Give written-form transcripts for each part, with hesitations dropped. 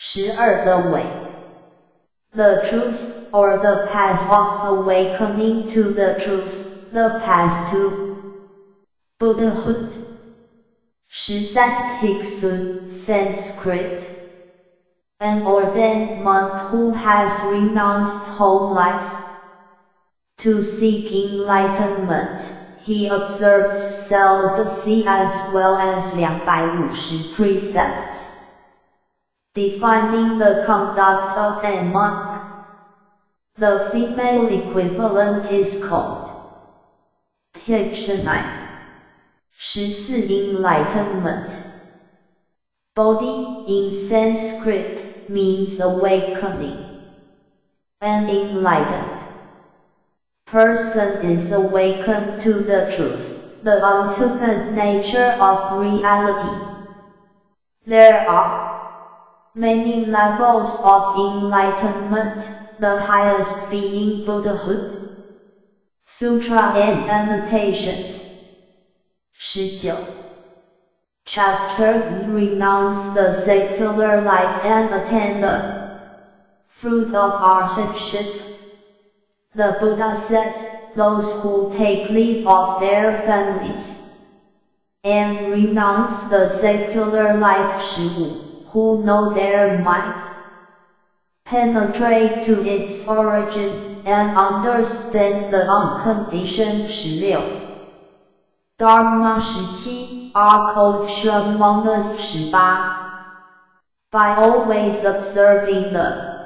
12the way. The truth, or the path of awakening to the truth, the path to Buddhahood. 13 Bhiksu, Sanskrit. An ordained monk who has renounced home life to seek enlightenment. He observes celibacy as well as 250 precepts. Defining the conduct of a monk. The female equivalent is called Bhikshuni. 14 Enlightenment. Bodhi in Sanskrit means awakening. An enlightened person is awakened to the truth, the ultimate nature of reality. There are many levels of enlightenment, the highest being Buddhahood. Sutra and Annotations. 19. Chapter E. Renounce the secular life and attain the fruit of arhatship. The Buddha said, those who take leave of their families and renounce the secular life 15, who know their mind, penetrate to its origin, and understand the unconditioned 16. Dharma 17 are called Shamanas 18. By always observing the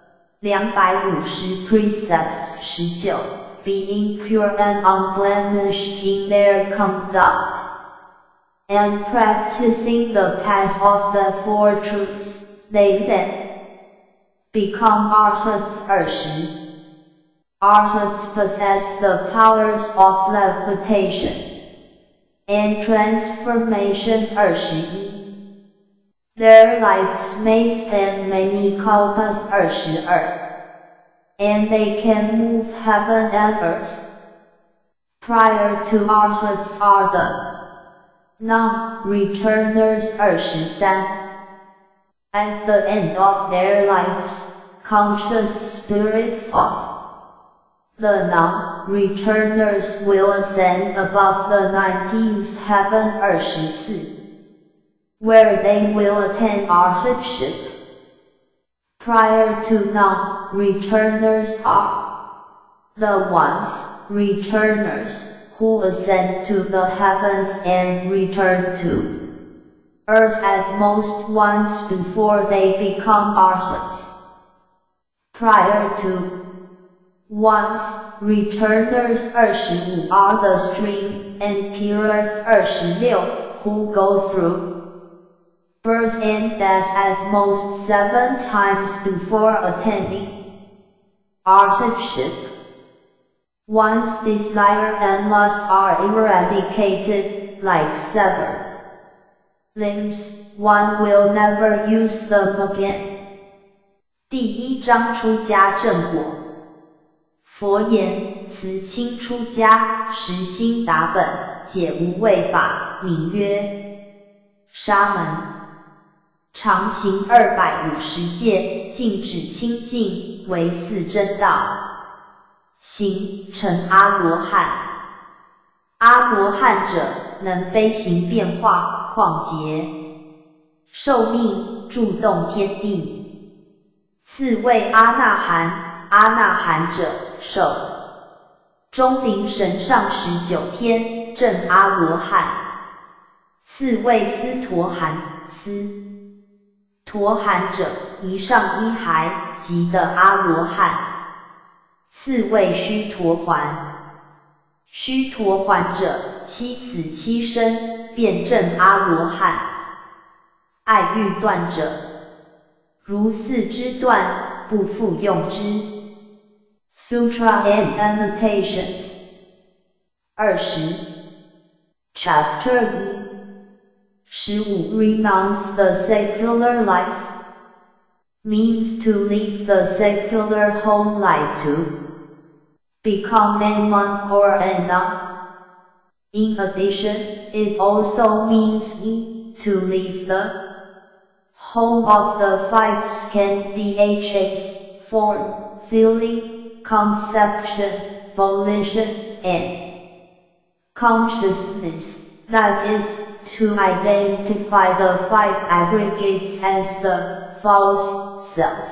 250 precepts 19, being pure and unblemished in their conduct, and practicing the path of the Four Truths, they then become Arhats 20. Arhats possess the powers of levitation and transformation 21. Their lives may span many kalpas 22, and they can move heaven and earth. Prior to Arhats are the non-returners 23. At the end of their lives, conscious spirits of the non-returners will ascend above the 19th heaven 24, where they will attain arhatship. Prior to non-returners are the once-returners, who ascend to the heavens and return to earth at most once before they become arhats. Prior to once-returners 25 are the stream and pillars 26, who go through birth and death at most 7 times before attaining arhatship. Once desire and lust are eradicated, like severed limbs, one will never use them again. 第1章出家正果。佛言：此亲出家，实心达本，解无畏法，名曰沙门。常行250戒，禁止清净，为四真道。行成阿罗汉。阿罗汉者，能飞行变化，旷劫寿命，助动天地。4位阿那含。阿那含者，寿钟灵神上19天，证阿罗汉。4位斯陀含。斯陀含者，一上一孩，即得阿罗汉。4位须陀洹。须陀洹者，七死七生，便证阿罗汉。爱欲断者，如四肢断，不复用之。Sutra and Annotations. 20. Chapter E. 15 Renounce the secular life. Means to leave the secular home life to become a monk or a nun. In addition, it also means to leave the home of the five skandhas: form, feeling, conception, volition, and consciousness, that is, to identify the five aggregates as the false self.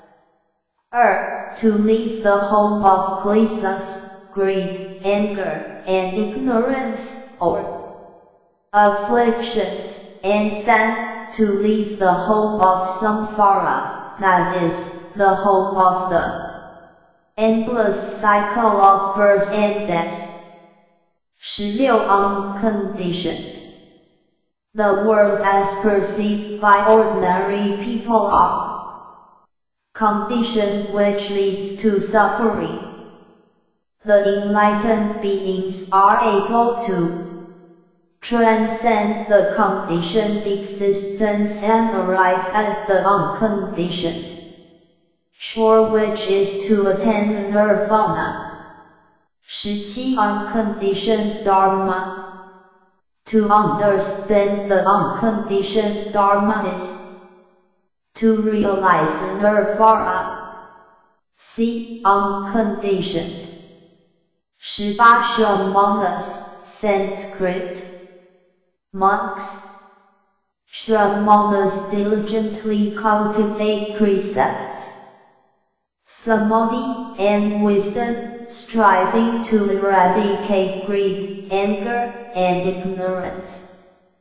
To leave the home of kleshas, greed, anger, and ignorance, or afflictions, and then to leave the home of samsara, that is, the home of the endless cycle of birth and death. 16 Unconditioned. The world as perceived by ordinary people are condition which leads to suffering. The enlightened beings are able to transcend the conditioned existence and arrive at the unconditioned shore, which is to attain nirvana. 17 Unconditioned Dharma. To understand the unconditioned Dharma is to realize nirvana. See unconditioned. 18 Shamanas, Sanskrit. Monks. Shamanas diligently cultivate precepts, samadhi, and wisdom, striving to eradicate greed, anger, and ignorance.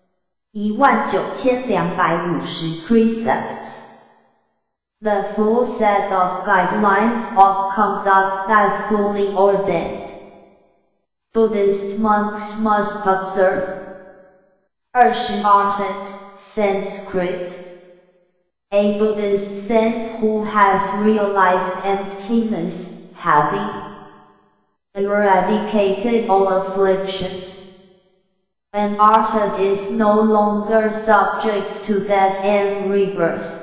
19250 Precepts. The full set of guidelines of conduct that fully ordained Buddhist monks must observe. 20 Arhat, Sanskrit. A Buddhist saint who has realized emptiness, having eradicated all afflictions. An arhat is no longer subject to death and rebirth.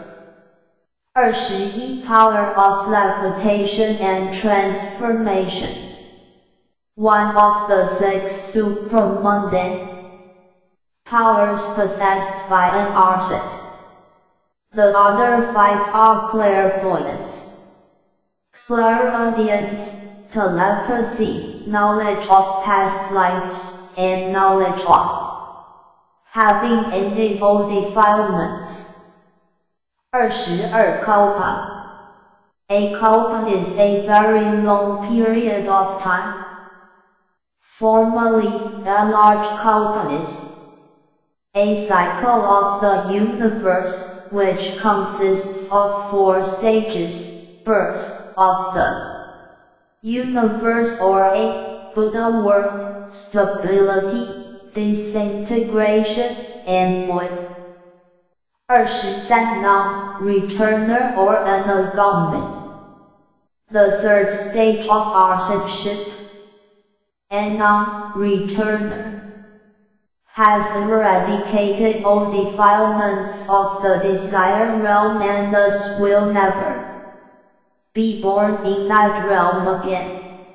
21 Power of levitation and transformation. One of the 6 supramundane powers possessed by an arhat. The other 5 are clairvoyance, clairaudience, telepathy, knowledge of past lives, and knowledge of having ended all defilements. 22 Kalpa. A kalpa is a very long period of time. Formally, a large kalpa is a cycle of the universe, which consists of 4 stages: birth of the universe or a Buddha world, stability, disintegration, and void. 23 Non-returner or anagami. The third stage of arhatship. A non-returner has eradicated all defilements of the desire realm and thus will never be born in that realm again.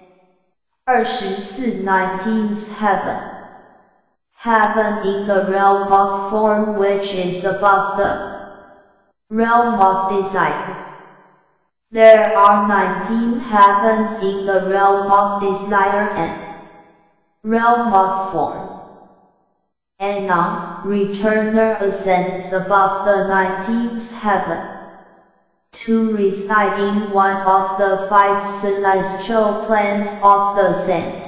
24 19th Heaven. Heaven in the realm of form, which is above the realm of desire. There are 19 heavens in the realm of desire and realm of form. A non-returner ascends above the 19th heaven to reside in one of the 5 celestial planes of the saint.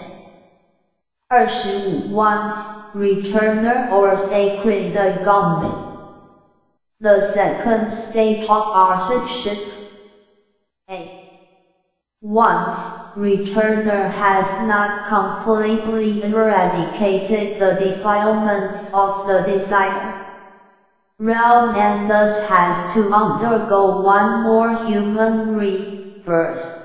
25 Once returner or sacred agami. The second stage of arhatship. A once returner has not completely eradicated the defilements of the desire realm and thus has to undergo one more human rebirth.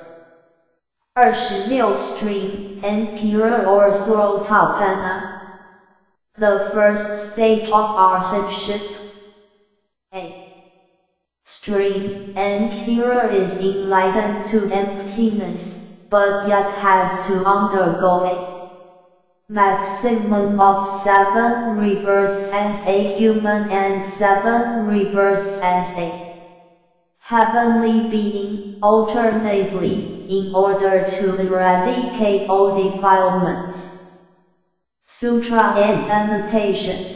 26 Stream, Emperor or Sotapanna. The first stage of arhatship. A stream Emperor is enlightened to emptiness, but yet has to undergo a maximum of 7 rebirths as a human and 7 rebirths as a heavenly being, alternately, in order to eradicate all defilements. Sutra and Annotations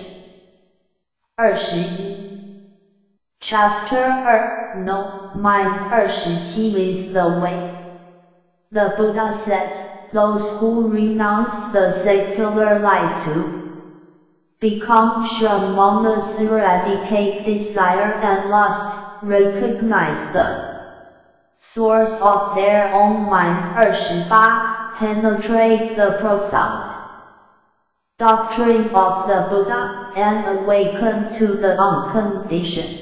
21 Chapter 2 No Mind 27 is the way. The Buddha said, those who renounce the secular life to become shamangas, eradicate desire and lust, recognize the source of their own mind 28 penetrate the profound doctrine of the Buddha and awaken to the unconditioned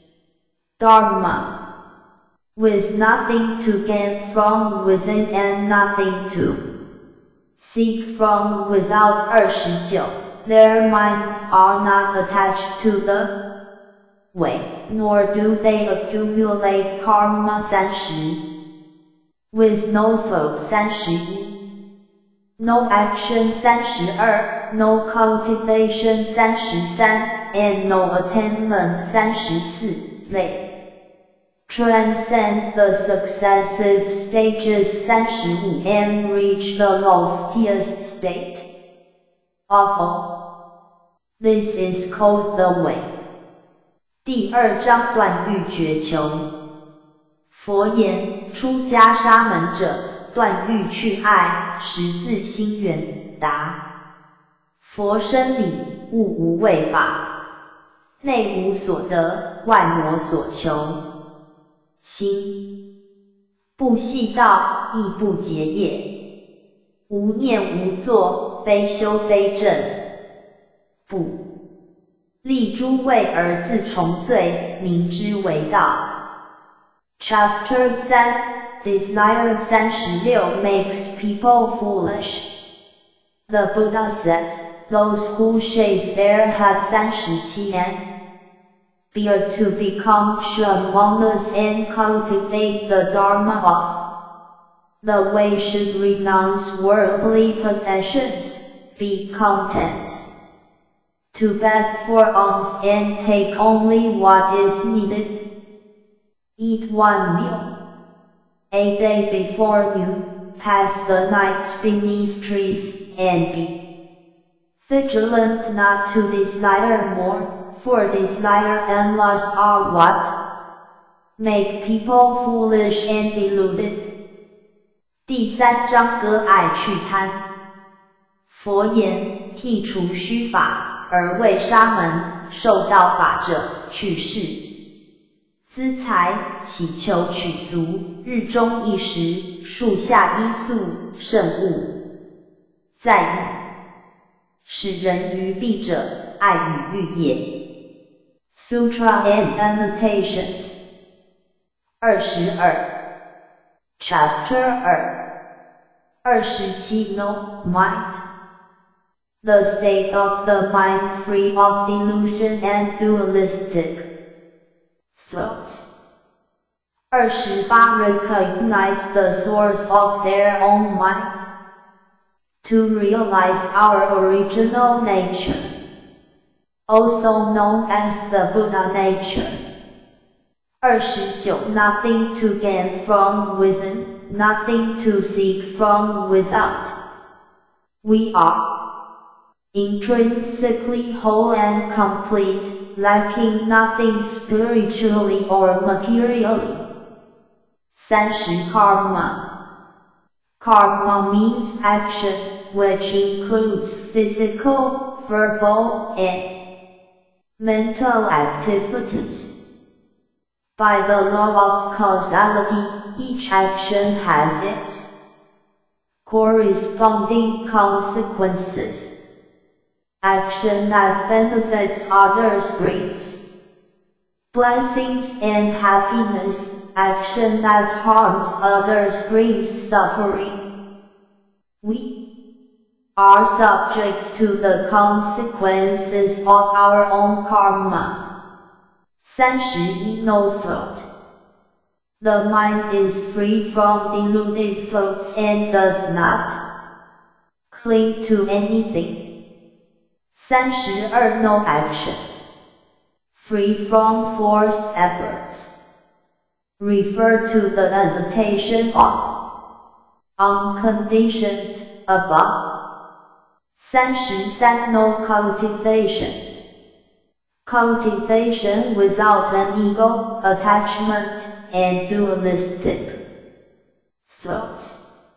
Dharma, with nothing to gain from within and nothing to seek from without 29 Their minds are not attached to the way, nor do they accumulate karma 30 with no thought 31 no action 32 no cultivation 33 and no attainment 34 They transcend the successive stages 35 and reach the loftiest state of all. This is called the way. 第2章断欲绝求。佛言：出家沙门者，断欲去爱，实自心圆。答：佛生理，物无为法，内无所得，外魔所求。心不系道，亦不结业，无念无作，非修非正，不立诸位而自重罪，名之为道。Chapter 3 Desire 36 makes people foolish. The Buddha said, those who shave their head 37 and beard to become shamangas and cultivate the Dharma of the way should renounce worldly possessions, be content to beg for alms and take only what is needed. Eat one meal a day before noon, pass the nights beneath trees, and be vigilant not to desire more, for desire and lust are what make people foolish and deluded. 第3章割爱去贪。佛言：剔除虚法，而为沙门，受道法者，去世资财，祈求取足，日中一时，树下一宿，甚恶在意，使人愚蔽者，爱与欲也。Sutra and Annotations 22 Chapter 2 27 No Mind The state of the mind free of delusion and dualistic thoughts. 28 Recognize the source of their own mind. To realize our original nature, also known as the Buddha nature. 29 Nothing to gain from within, nothing to seek from without. We are intrinsically whole and complete, lacking nothing spiritually or materially. 30 Karma. Karma means action, which includes physical, verbal, and mental activities. By the law of causality, each action has its corresponding consequences. Action that benefits others brings blessings and happiness. Action that harms others brings suffering. We are subject to the consequences of our own karma. 31 No thought. The mind is free from deluded thoughts and does not cling to anything. 32 No action. Free from forced efforts. Refer to the annotation of unconditioned above. 33 No cultivation. Cultivation without an ego, attachment, and dualistic thoughts.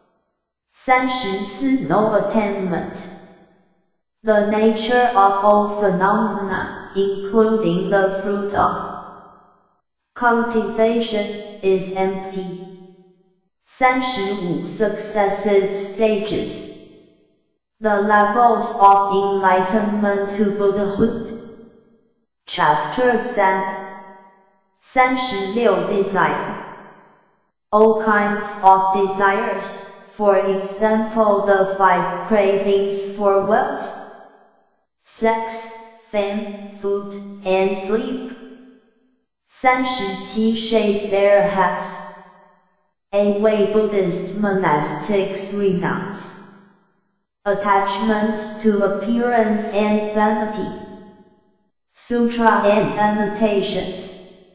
34 No attainment. The nature of all phenomena, including the fruit of cultivation, is empty. 35 Successive stages. The levels of enlightenment to Buddhahood. Chapter 3. 36 Desire. All kinds of desires, for example the 5 cravings for wealth, sex, fame, food, and sleep. 37 Shave their heads. A way Buddhist monastics renounce attachments to appearance and vanity. Sutra and annotations.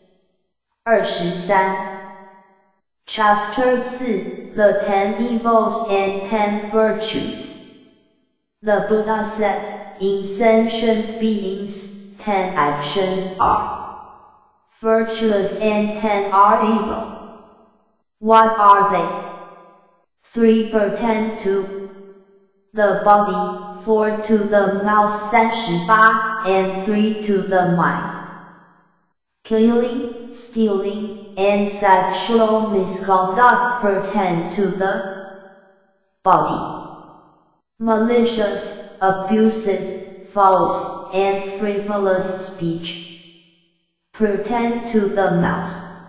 23. Chapter 4. The 10 evils and 10 virtues. The Buddha said, in sentient beings, 10 actions are virtuous and 10 are evil. What are they? 3 pertain to the body, 4 to the mouth, 38, and 3 to the mind. Killing, stealing, and sexual misconduct pertain to the body. Malicious, abusive, false, and frivolous speech pertain to the mouth.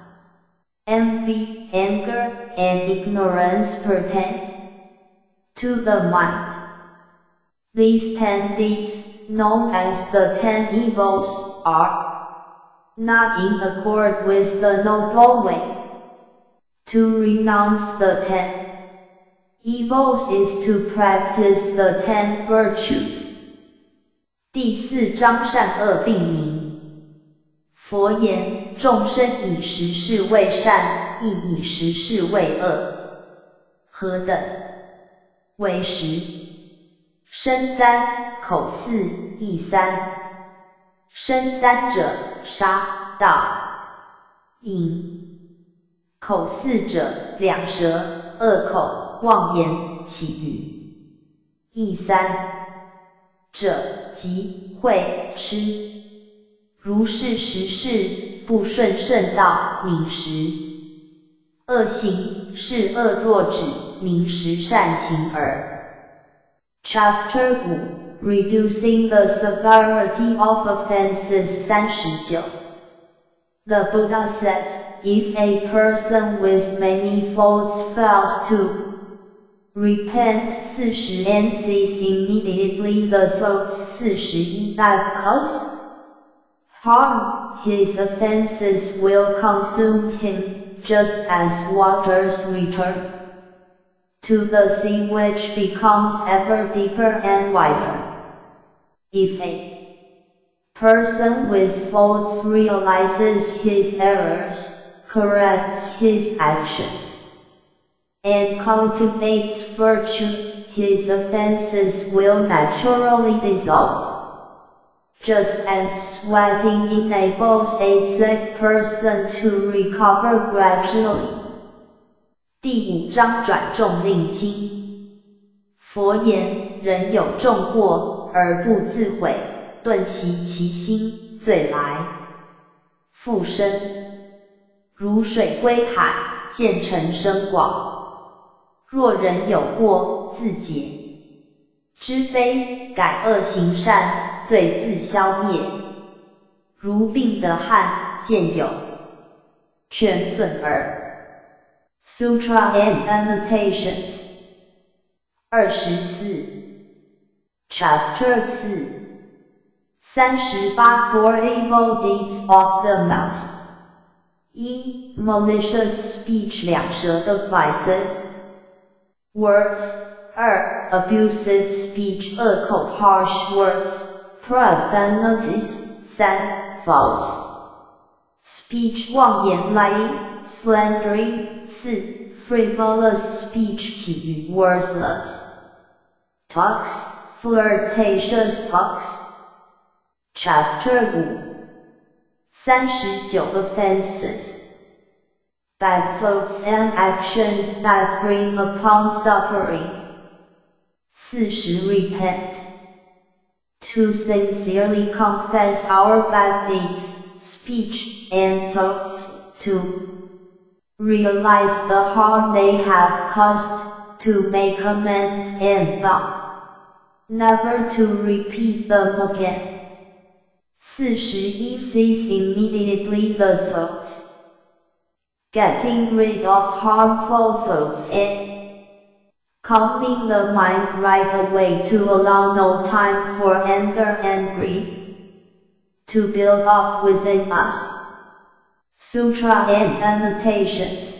Envy, anger, and ignorance pertain to the mind. These 10 deeds, known as the 10 evils, are not in accord with the Noble Way. To renounce the 10 evils is to practice the 10 virtues. 第4章善恶并明。佛言：众生以十事为善，亦以十事为恶。何等？为十。身3，口4，意3。身3者，杀、盗、淫；口4者，两舌、恶口、妄言、绮语；意3者，集、会、痴。如是十事，不顺圣道，名十。恶行是恶若止，名十善行耳。Chapter 5. Reducing the severity of offenses. 39. The Buddha said, if a person with many faults fails to repent 40 and cease immediately the thoughts 41 that cause harm, his offenses will consume him, just as waters return to the sea, which becomes ever deeper and wider. If a person with faults realizes his errors, corrects his actions, and cultivates virtue, his offenses will naturally dissolve, just as sweating enables a sick person to recover gradually. 第5章转重令轻。佛言：人有重过而不自悔，顿息其心，罪来复生。如水归海，渐成深广。若人有过，自解知非，改恶行善，罪自消灭。如病得汗，渐有全损耳。Sutra and Annotations. 24. Chapter 4. 38 For evil deeds of the mouth. 1. Malicious speech 两舌的 vices. Words 2. Abusive speech 恶口 harsh words, profanities 3. False speech 妄言 lying, slandering 4. Frivolous speech 起语 worthless talks, flirtatious talks. Chapter 5 39 Offenses Bad thoughts and actions that bring upon suffering. 40 Repent. To sincerely confess our bad deeds, speech, and thoughts, to realize the harm they have caused, to make amends and vow never to repeat them again. 41 Cease immediately the thoughts. Getting rid of harmful thoughts and calming the mind right away to allow no time for anger and greed to build up within us. Sutra and Annotations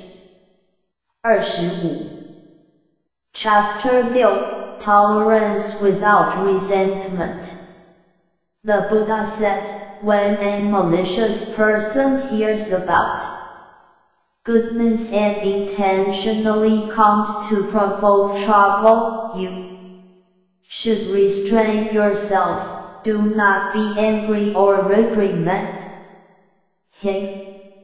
25 Chapter 6 Tolerance without resentment. The Buddha said, when a malicious person hears about goodness and intentionally comes to provoke trouble, you should restrain yourself, do not be angry or reprimand him.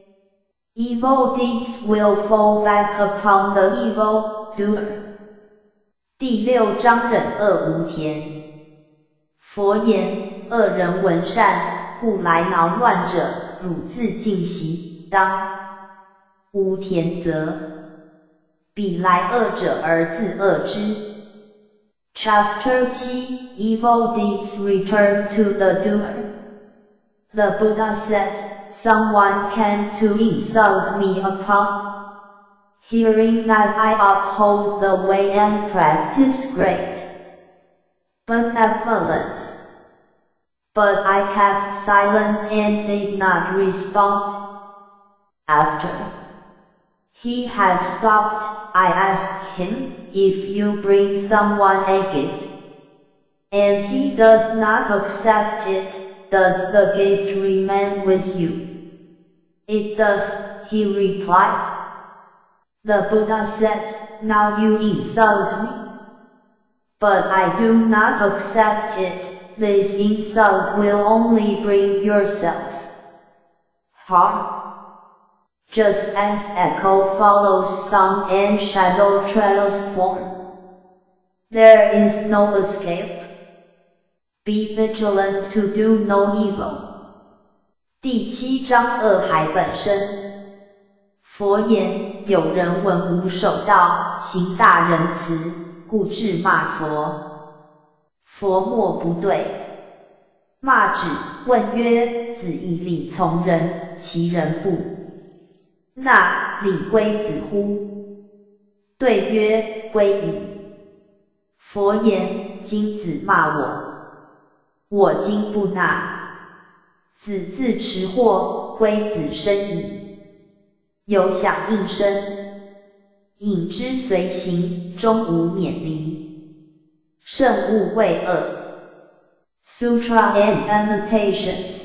Evil deeds will fall back upon the evil doer. 第6章忍恶无田。佛言，恶人闻善，故来恼乱者，汝自净息，当无田则，彼来恶者而自恶之。Chapter 7 Evil deeds return to the doer. The Buddha said, someone came to insult me upon hearing that I uphold the way and practice great benevolence. But I kept silent and did not respond. After he had stopped, I asked him, if you bring someone a gift, and he does not accept it, does the gift remain with you? It does, he replied. The Buddha said, now you insult me. But I do not accept it, this insult will only bring yourself harm. Just as echo follows sound and shadow trails form, there is no escape. Be vigilant to do no evil. 第7章恶害本身。佛言，有人闻无守道，行大仁慈，故至骂佛。佛默不对。骂止，问曰：子以礼从人，其人不纳，礼归子乎？对曰：归矣。佛言：今子骂我，我今不纳。子自持祸，归子身矣。有响应声，引之随行，终无免离。慎勿为恶。Sutra and Annotations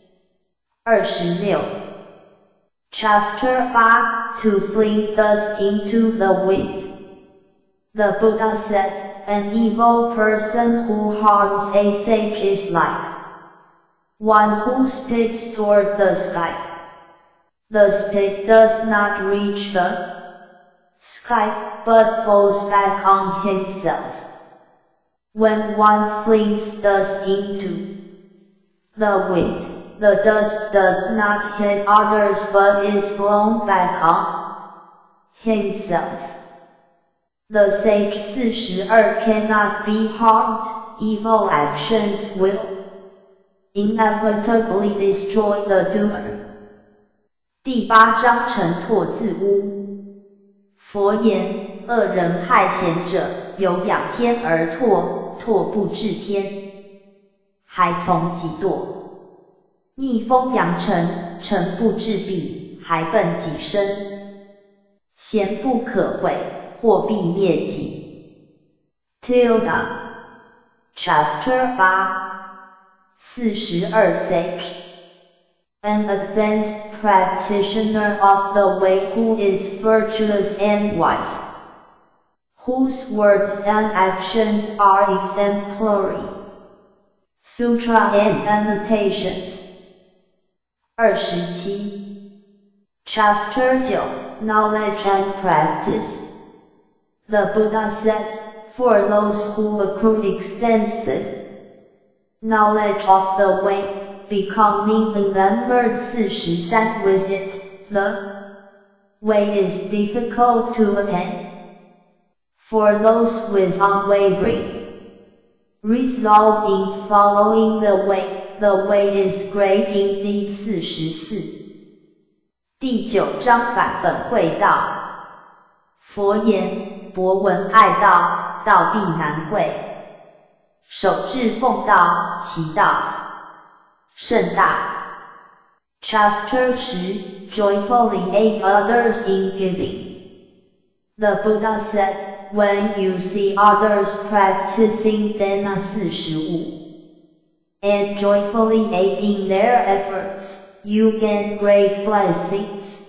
26 Chapter 8 To fling dust into the wind. The Buddha said, an evil person who harms a sage is like one who spits toward the sky. The spit does not reach the sky, but falls back on himself. When one flings dust into the wind, the dust does not hit others but is blown back on himself. The sage 42 cannot be harmed, evil actions will inevitably destroy the doer. 第8章尘唾自污。佛言，恶人害贤者，有仰天而唾，唾不至天，还从己堕；逆风扬尘，尘不至彼，还奔己身。贤不可毁，或必灭己。 Chapter 842 An advanced practitioner of the way who is virtuous and wise, whose words and actions are exemplary. Sutra and Annotations 27 Chapter 9 Knowledge and Practice. The Buddha said, for those who accrue extensive knowledge of the way, becoming enamored 43 with it, the way is difficult to attain. For those with unwavering resolve in following the way is great indeed. 44第9章版本会道。佛言：博闻爱道，道必难会。守志奉道，其道甚大。Chapter 10 Joyfully aid others in giving. The Buddha said, when you see others practicing Dana 45 and joyfully aiding their efforts, you gain great blessings.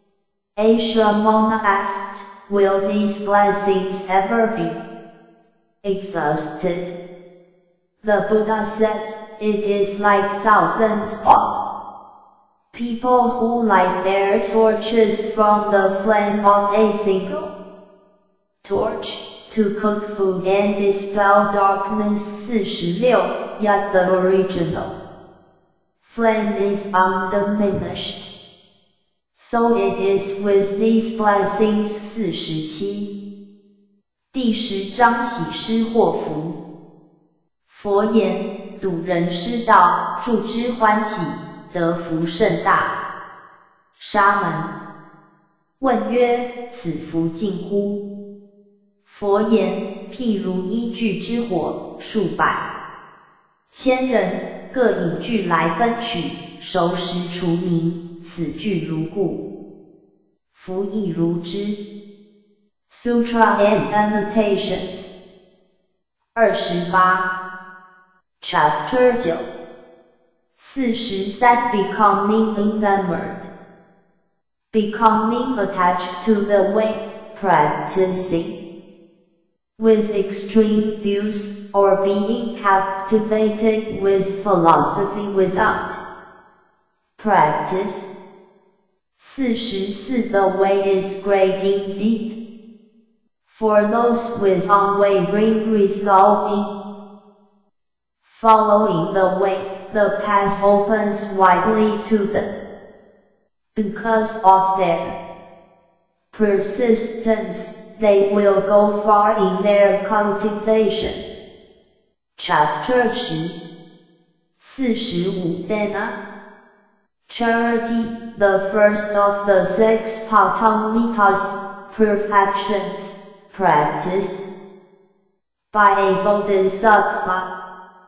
Ashramana asked, will these blessings ever be exhausted? The Buddha said, it is like thousands of people who light their torches from the flame of a single torch to cook food and dispel darkness. 46 Yet the original flame is undiminished. So it is with these blessings. 47第10章喜施祸福。佛言：睹人师道，助之欢喜，得福甚大。沙门问曰：此福近乎？佛言：譬如一炬之火，数百千人各以炬来分取，熟食除名，此炬如故，福亦如之。Sutra and Annotations 28 Chapter 9 43 Becoming enamored. Becoming attached to the way, practicing with extreme views, or being captivated with philosophy without practice. 44 The way is great indeed. For those with unwavering resolve in following the way, the path opens widely to them. Because of their persistence, they will go far in their cultivation. Chapter 10 45 Dana. Charity, the first of the 6 Patamitas, perfections, practiced by a bodhisattva.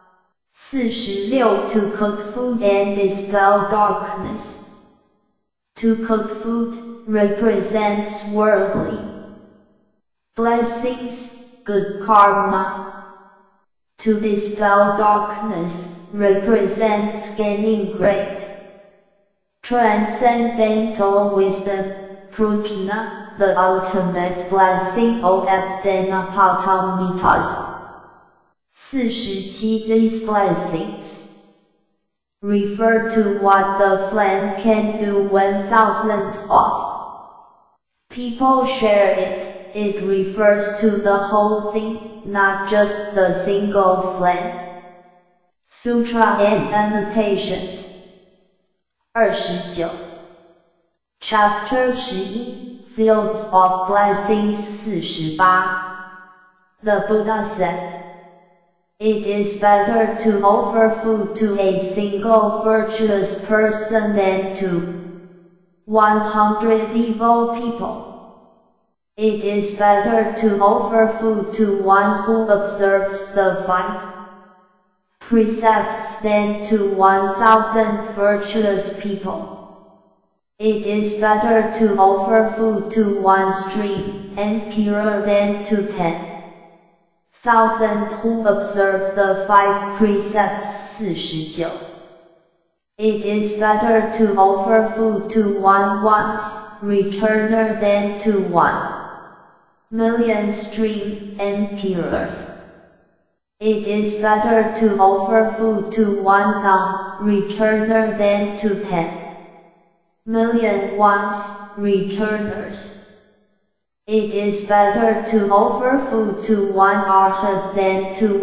46 To cook food and dispel darkness. To cook food represents worldly blessings, good karma. To dispel darkness represents gaining great transcendental wisdom, prajna, the ultimate blessing of Dana Patamitas. 47 These blessings refer to what the flame can do when thousands of people share it. It refers to the whole thing, not just the single flame. Sutra and Annotations 29 Chapter 11 Fields of Blessings 48 The Buddha said, it is better to offer food to a single virtuous person than to 100 evil people. It is better to offer food to one who observes the 5 precepts than to 1,000 virtuous people. It is better to offer food to one stream and purer than to 10 thousand who observe the 5 precepts 49. It is better to offer food to one once returner than to 1,000,000 stream emperors. It is better to offer food to one non-returner than to 10,000,000 once returners. It is better to offer food to one arhat than to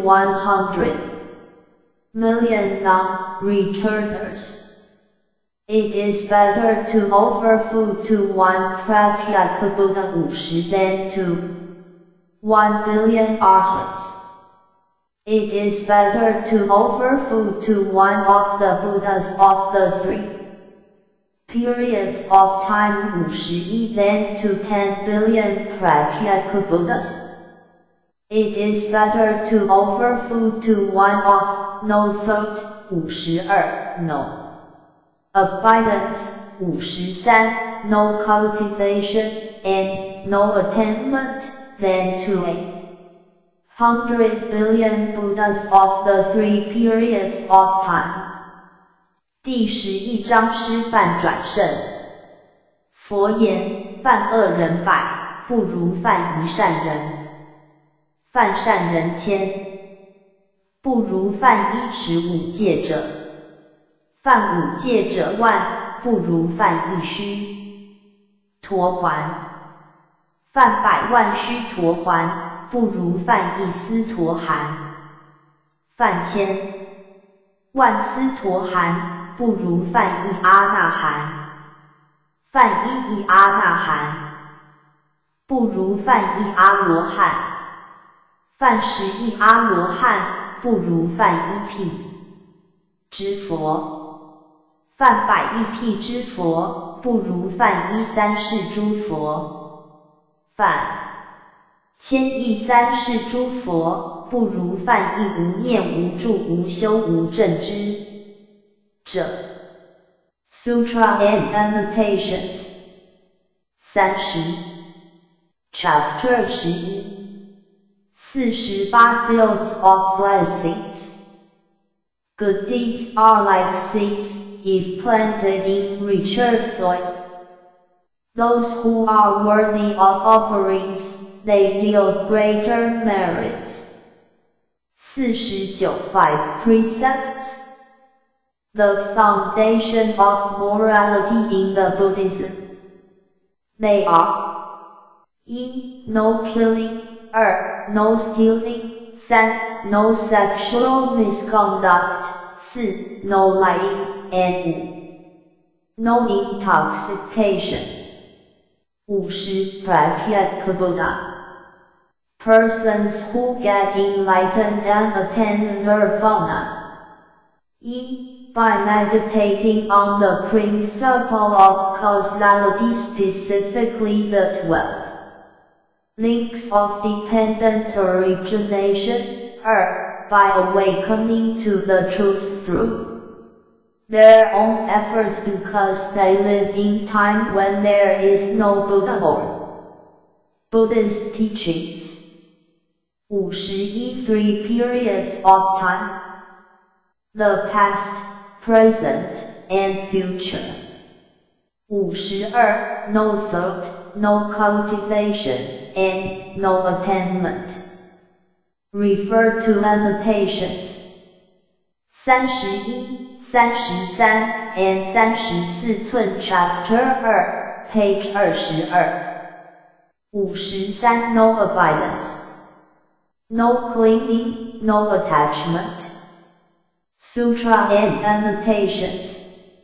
100,000,000 non-returners. It is better to offer food to one Pratyekabuddha 50 than to 1,000,000,000 arhats. It is better to offer food to one of the Buddhas of the 3 periods of time 51 than to 10 billion Pratyekabuddhas. It is better to offer food to one of no thought 52, no abundance 53, no cultivation, and no attainment than to 100 billion Buddhas of the 3 periods of time. 第11章师范转胜。佛言：犯恶人百，不如犯一善人；犯善人千，不如犯一持五戒者；犯五戒者万，不如犯一须陀洹；犯百万须陀洹，不如犯一斯陀含；犯千万斯陀含，不如犯一阿那含；犯一阿那含，不如犯一阿罗汉；犯11阿罗汉，不如犯一辟之佛；犯100亿辟之佛，不如犯一三世诸佛；犯1000亿三世诸佛，不如犯一无念无住无修无证之者。Sutra and Annotations 30 Chapter 11 48 Fields of Blessings. Good deeds are like seeds, if planted in richer soil. Those who are worthy of offerings, they yield greater merits. 49 5 Precepts. The foundation of morality in the Buddhism. They are 1. No killing, 2. No stealing, 3. No sexual misconduct, 4. No lying, and 5. No intoxication. 50 Pratyekabuddha. Persons who get enlightened and attain nirvana. 1. By meditating on the principle of causality, specifically the 12 links of dependent origination. 2. By awakening to the truth through their own efforts, because they live in time when there is no Buddha or Buddhist teachings. 51 3 periods of time: the past, present, and future. 52 No thought, no cultivation, and no attainment. Refer to annotations 31, 33, and 34 寸 Chapter 2, page 22. 53 No abidance, no clinging, no attachment. Sutra and Annotations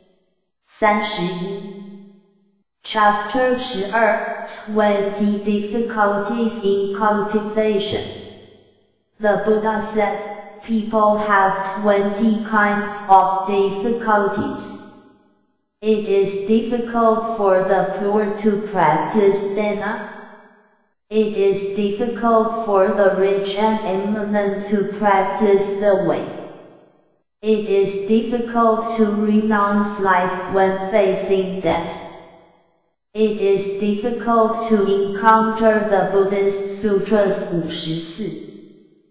31 Chapter 12 20 Difficulties in Cultivation. The Buddha said, people have 20 kinds of difficulties. It is difficult for the poor to practice dana. It is difficult for the rich and eminent to practice the way. It is difficult to renounce life when facing death. It is difficult to encounter the Buddhist Sutras 54.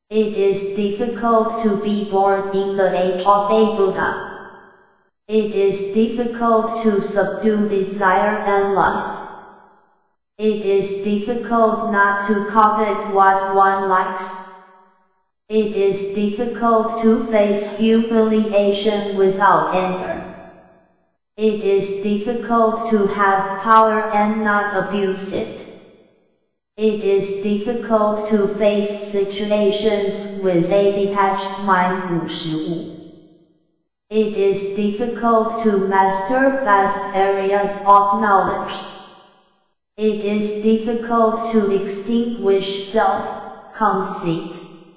It is difficult to be born in the age of a Buddha. It is difficult to subdue desire and lust. It is difficult not to covet what one likes. It is difficult to face humiliation without anger. It is difficult to have power and not abuse it. It is difficult to face situations with a detached mind 55. It is difficult to master vast areas of knowledge. It is difficult to extinguish self-conceit.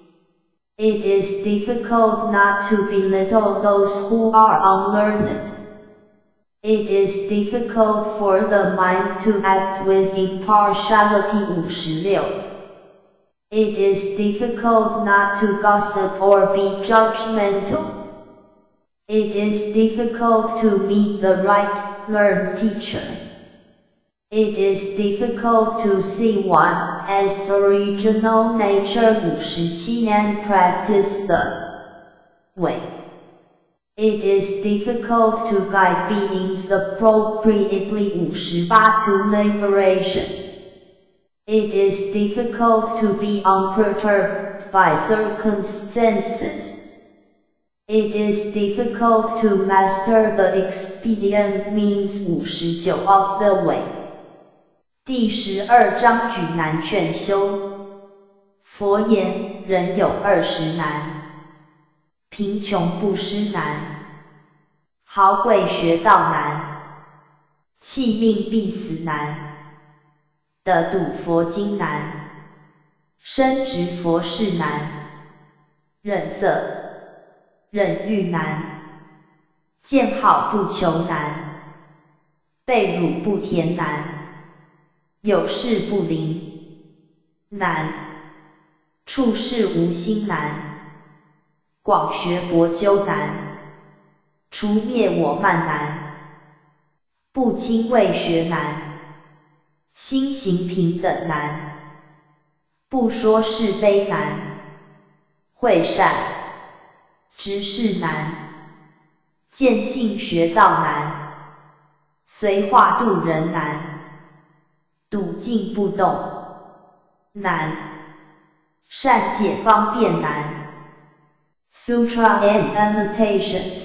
It is difficult not to belittle those who are unlearned. It is difficult for the mind to act with impartiality 56. It is difficult not to gossip or be judgmental. It is difficult to meet the right learned teacher. It is difficult to see one as original nature 57 and practice the way. It is difficult to guide beings appropriately 58 to liberation. It is difficult to be unperturbed by circumstances. It is difficult to master the expedient means 59 of the way. 第12章举难劝修。佛言：人有20难，贫穷布施难，豪贵学道难，弃命必死难，得度佛经难，深植佛事难，忍色忍欲难，见好不求难，被辱不填难，有事不灵难，处事无心难，广学博究难，除灭我慢难，不轻畏学难，心行平等难，不说是非难，会善执事难，见性学道难，随化度人难，笃静不动难，善解方便难。Sutra and Annotations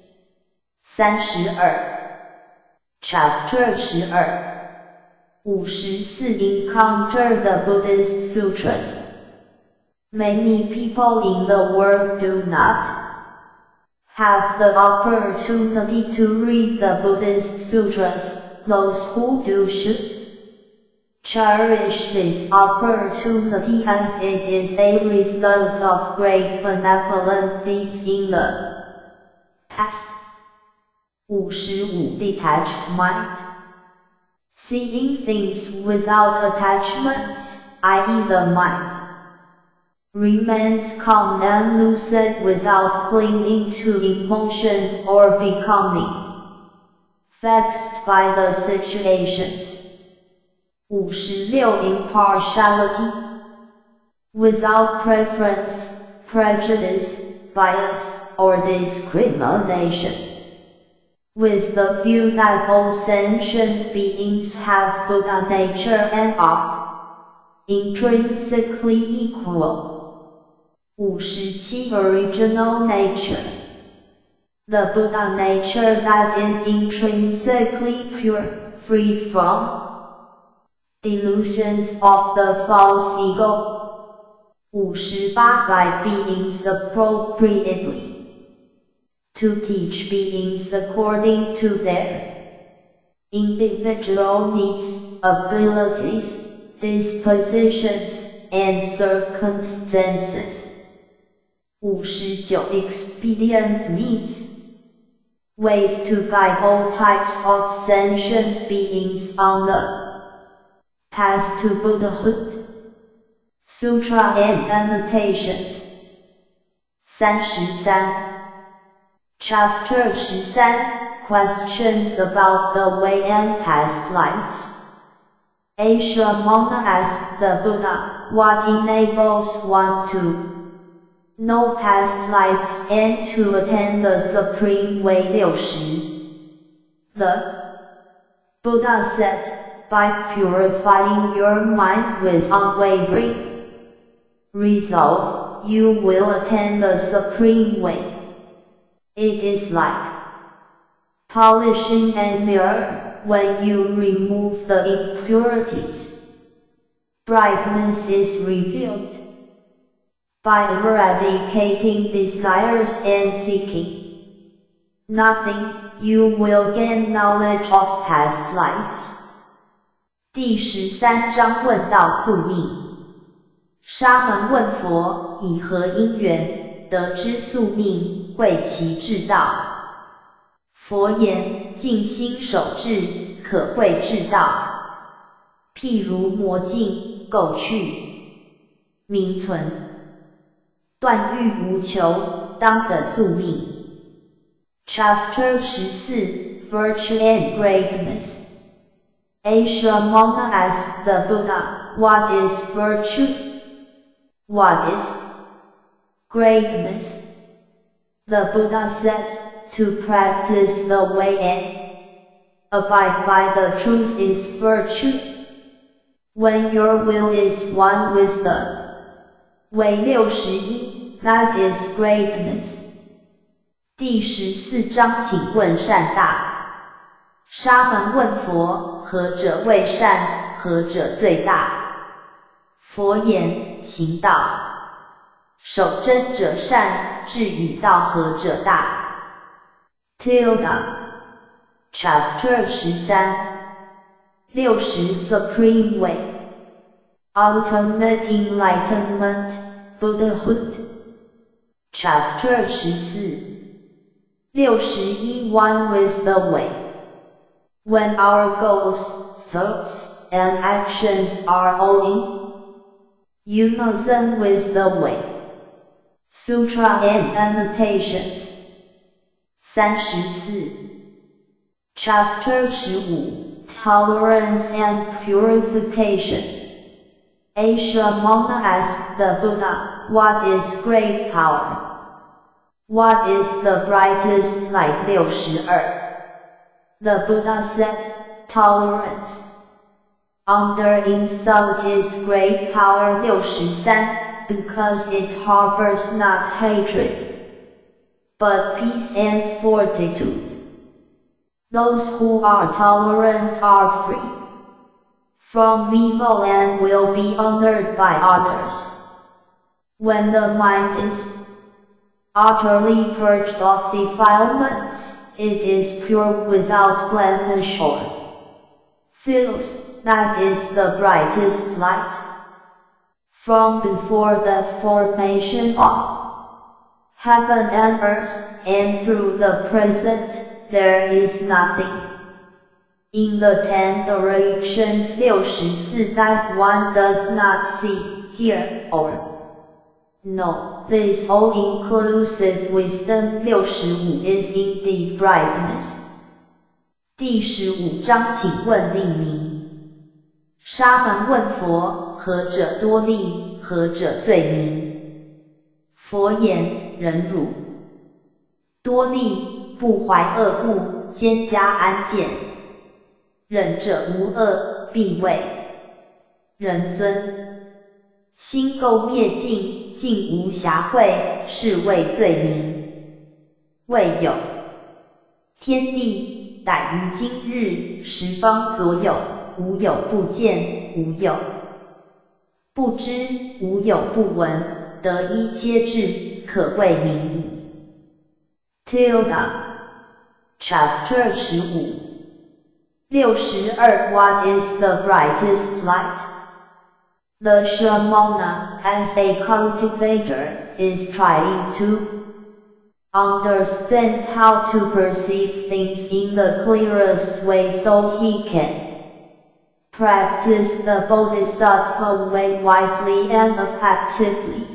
32 Chapter 12 54 Encounter the Buddhist Sutras. Many people in the world do not have the opportunity to read the Buddhist Sutras. Those who do should cherish this opportunity, as it is a result of great benevolent deeds in the past. 55 Detached mind. Seeing things without attachments, i.e. the mind remains calm and lucid without clinging to emotions or becoming vexed by the situations. 56 Impartiality. Without preference, prejudice, bias, or discrimination. With the view that all sentient beings have Buddha nature and are intrinsically equal. 57 Original nature. The Buddha nature that is intrinsically pure, free from delusions of the false ego. 58 Guide beings appropriately. To teach beings according to their individual needs, abilities, dispositions, and circumstances. 59 Expedient means. Ways to guide all types of sentient beings on the path to Buddhahood. Sutra and Annotations 33 Chapter 13 Questions about the way and past lives. A Shramana asked the Buddha, what enables one to no past lives, and to attain the Supreme Way 60. The Buddha said, by purifying your mind with unwavering resolve, you will attain the Supreme Way. It is like polishing a mirror. When you remove the impurities, brightness is revealed. By eradicating desires and seeking nothing, you will gain knowledge of past lives. 第13章问道宿命。沙门问佛，以何因缘得知宿命，为其至道？佛言：静心守志，可会至道。譬如魔镜，垢去名存，断欲无求，当得宿命。Chapter 14 Virtue and Greatness. Ashramana asked the Buddha, what is virtue? What is greatness? The Buddha said, to practice the way and abide by the truth is virtue. When your will is one with the way 61, that is greatness. 第14章请问善大。沙门问佛，何者为善，何者最大？佛言：行道，守真者善，至与道合者大。Tilda Chapter 13 60 Supreme Way Ultimate Enlightenment Buddhahood Chapter 14 61 One with the Way. When our goals, thoughts, and actions are all in unison with the way. Sutra and Annotations 34 Chapter 15 Tolerance and Purification. Ashramana asked the Buddha, what is great power? What is the brightest light 62? The Buddha said, tolerance. Under insult is great power 63, because it harbors not hatred, but peace and fortitude. Those who are tolerant are free from evil and will be honored by others. When the mind is utterly purged of defilements, it is pure without blemish or filth, that is the brightest light. From before the formation of heaven and earth, and through the present, there is nothing. In the 10 directions 64 that one does not see, hear, or know. This all-inclusive wisdom 65 is indeed brightness. 第15章请问利名。沙门问佛，何者多利，何者最明？佛言：忍辱。多利，不怀恶故，兼加安见。忍者无恶，必为人尊。心垢灭尽，尽无瑕秽，是谓最明。未有天地，逮于今日，十方所有，无有不见，无有不知，无有不闻，得一切智，可谓明矣。Tilda Chapter 15 62 What is the brightest light? The Shramana, as a cultivator, is trying to understand how to perceive things in the clearest way so he can practice the Bodhisattva way wisely and effectively.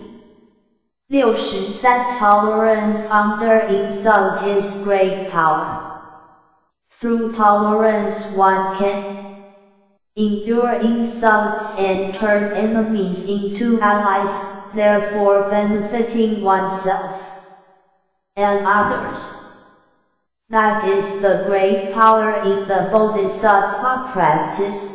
63 Tolerance under insult is great power. Through tolerance one can endure insults and turn enemies into allies, therefore benefiting oneself and others. That is the great power in the Bodhisattva practice.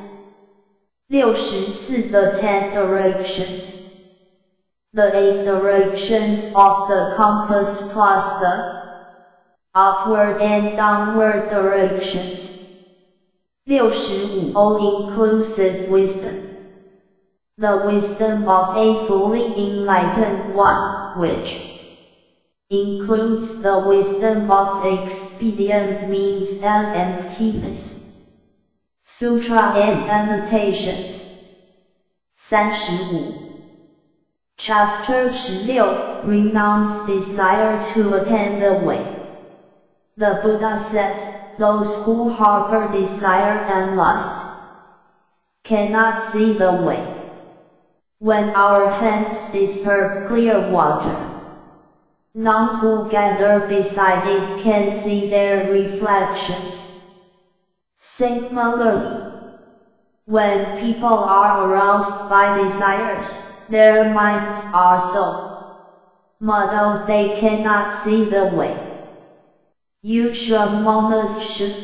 64 The 10 directions. The 8 directions of the compass plus the upward and downward directions. 65 All-inclusive wisdom. The wisdom of a fully enlightened one, which includes the wisdom of expedient means and emptiness. Sutra and Annotations. 35 Chapter 16 Renounce desire to attain the way. The Buddha said, those who harbor desire and lust cannot see the way. When our hands disturb clear water, none who gather beside it can see their reflections. Similarly, when people are aroused by desires, their minds are so muddled they cannot see the way. You monks should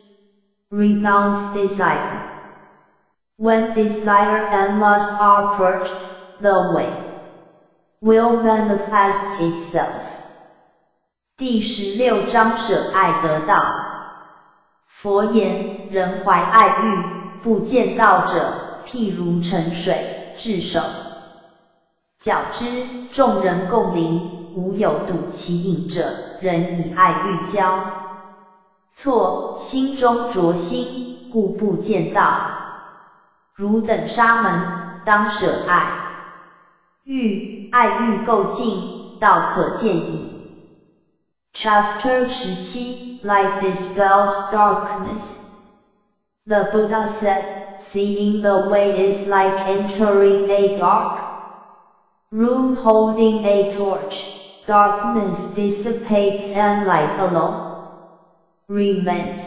renounce desire. When desire and lust are purged, the way will manifest itself. 第16章舍爱得道。佛言：人怀爱欲，不见道者，譬如沉水，至手搅之，众人共临，无有睹其影者，人以爱欲交。错，心中着心，故不见道。汝等沙门，当舍爱欲，爱欲垢净，道可见矣。Chapter 17 Light dispels darkness. The Buddha said, seeing the way is like entering a dark room holding a torch. Darkness dissipates and light alone remains.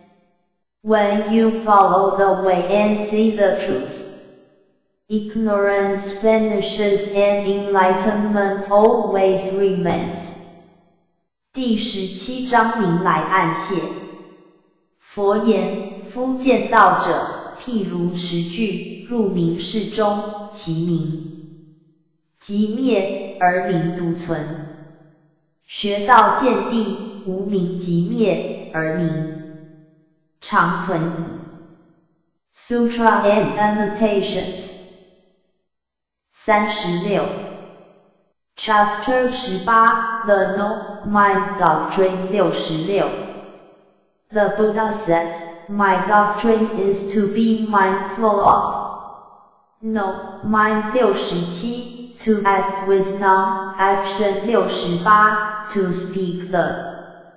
When you follow the way and see the truth, ignorance vanishes and enlightenment always remains. 第17章明来暗现。佛言：夫见道者，譬如持炬入明室中，其明即灭，而明独存。学道见地，无明即灭，而明常存矣。Sutra and Annotations. 36 Chapter 18 The No-Mind Doctrine. 66 The Buddha said, my doctrine is to be mindful of no mind. 67 To act with non-action. 68 To speak the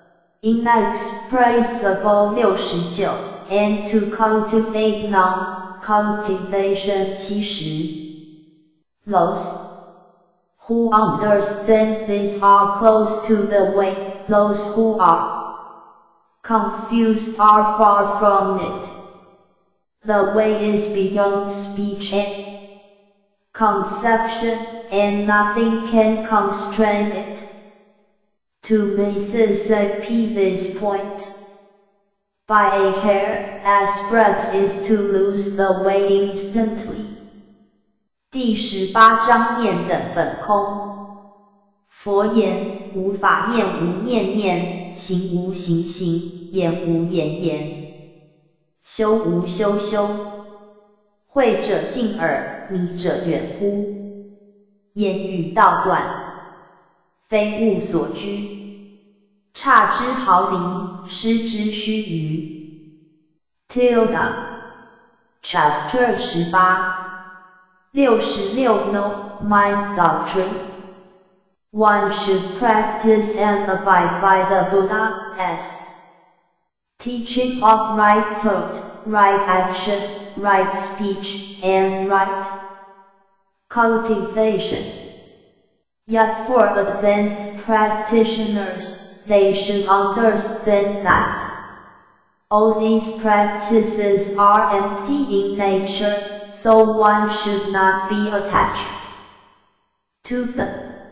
inexpressible. 69 And to cultivate non-cultivation. 70 Those who understand this are close to the way, those who are confused are far from it. The way is beyond speech and conception, and nothing can constrain it. To Mississippi this point by a hair as breadth is to lose the way instantly. 第18章念等本空。佛言：无法念无念念，行无行行，言无言言，修无修修。慧者近耳，迷者远乎？言语道断，非物所居。差之毫厘，失之须臾。Tilda Chapter 18 66 No Mind Doctrine. One should practice and abide by the Buddha's teaching of right thought, right action, right speech, and right cultivation. Yet for advanced practitioners, they should understand that all these practices are empty in nature, so one should not be attached To the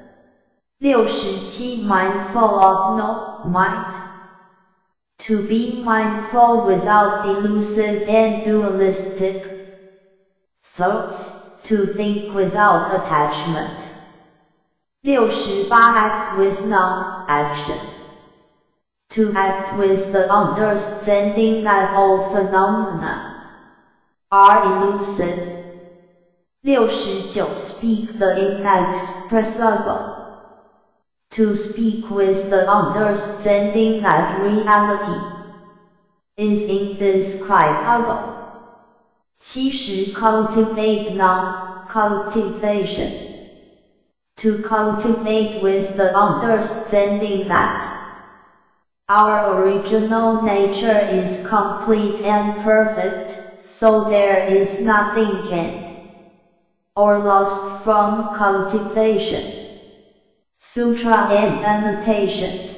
67 mindful of no mind. To be mindful without elusive and dualistic thoughts. To think without attachment. 68 Act with non-action. To act with the understanding that all phenomena are elusive. 69 Speak the inexpressible. To speak with the understanding that reality is indescribable. 70 Cultivate non-cultivation. To cultivate with the understanding that our original nature is complete and perfect, so there is nothing gained or lost from cultivation. Sutra and Annotations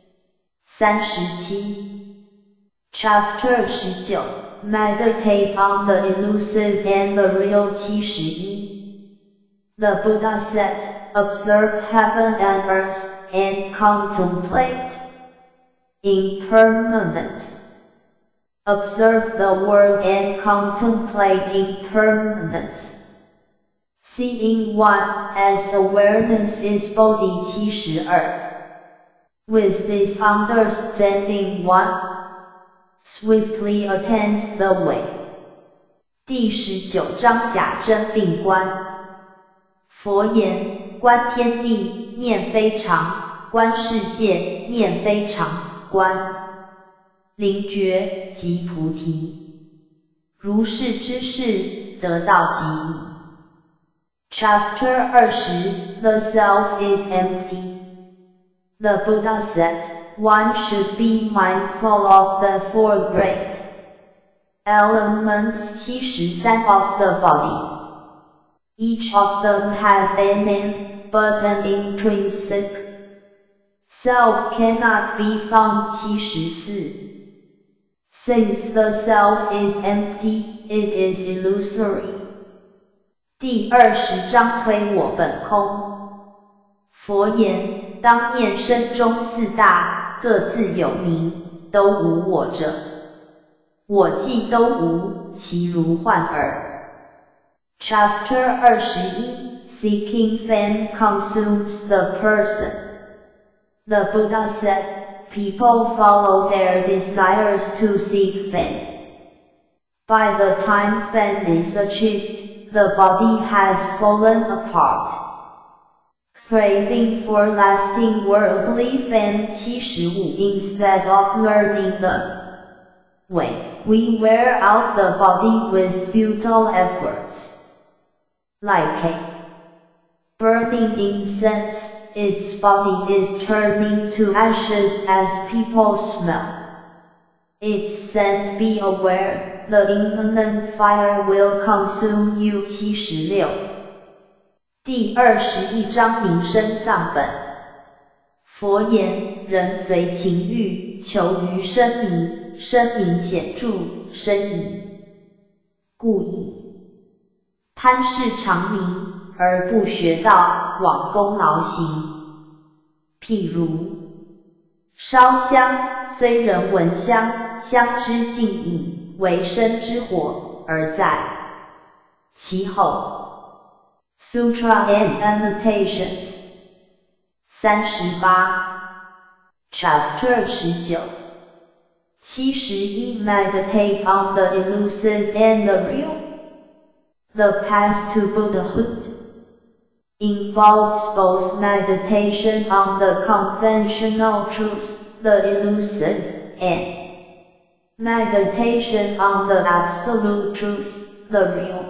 37 Chapter 19 Meditate on the elusive and the real 71 The Buddha said, observe heaven and earth, and contemplate impermanence. Observe the world and contemplate impermanence. Seeing one as awareness is Bodhi 72. With this understanding one swiftly attains the way. 第19章假真并观。佛言：观天地，念非常；观世界，念非常；观灵觉即菩提。如是之事，得道即已。Chapter 20 The Self is Empty. The Buddha said, one should be mindful of the four great elements 73 of the body. Each of them has a name, but an intrinsic self cannot be found 74. Since the self is empty, it is illusory. 第20章推我本空。佛言：当念身中四大，各自有名，都无我者。我既都无，其如幻耳。Chapter 21 Seeking fame consumes the person. The Buddha said, people follow their desires to seek fame. By the time fame is achieved, the body has fallen apart. Craving for lasting worldly fame 75 Instead of learning the way, we wear out the body with futile efforts. Like a burning incense, its body is turning to ashes as people smell its scent. Be aware, the imminent fire will consume you 76. 第21章名声丧本。佛言：人随情欲，求于声名，声名显著，身矣。故意贪视长名，而不学道，枉功劳行。譬如烧香，虽人闻香，香之尽矣，为生之火，而在其后。Sutra and Annotations 38 Chapter 19 71 Meditate on the elusive and the real. The path to Buddhahood involves both meditation on the conventional truth, the elusive, and meditation on the absolute truth, the real.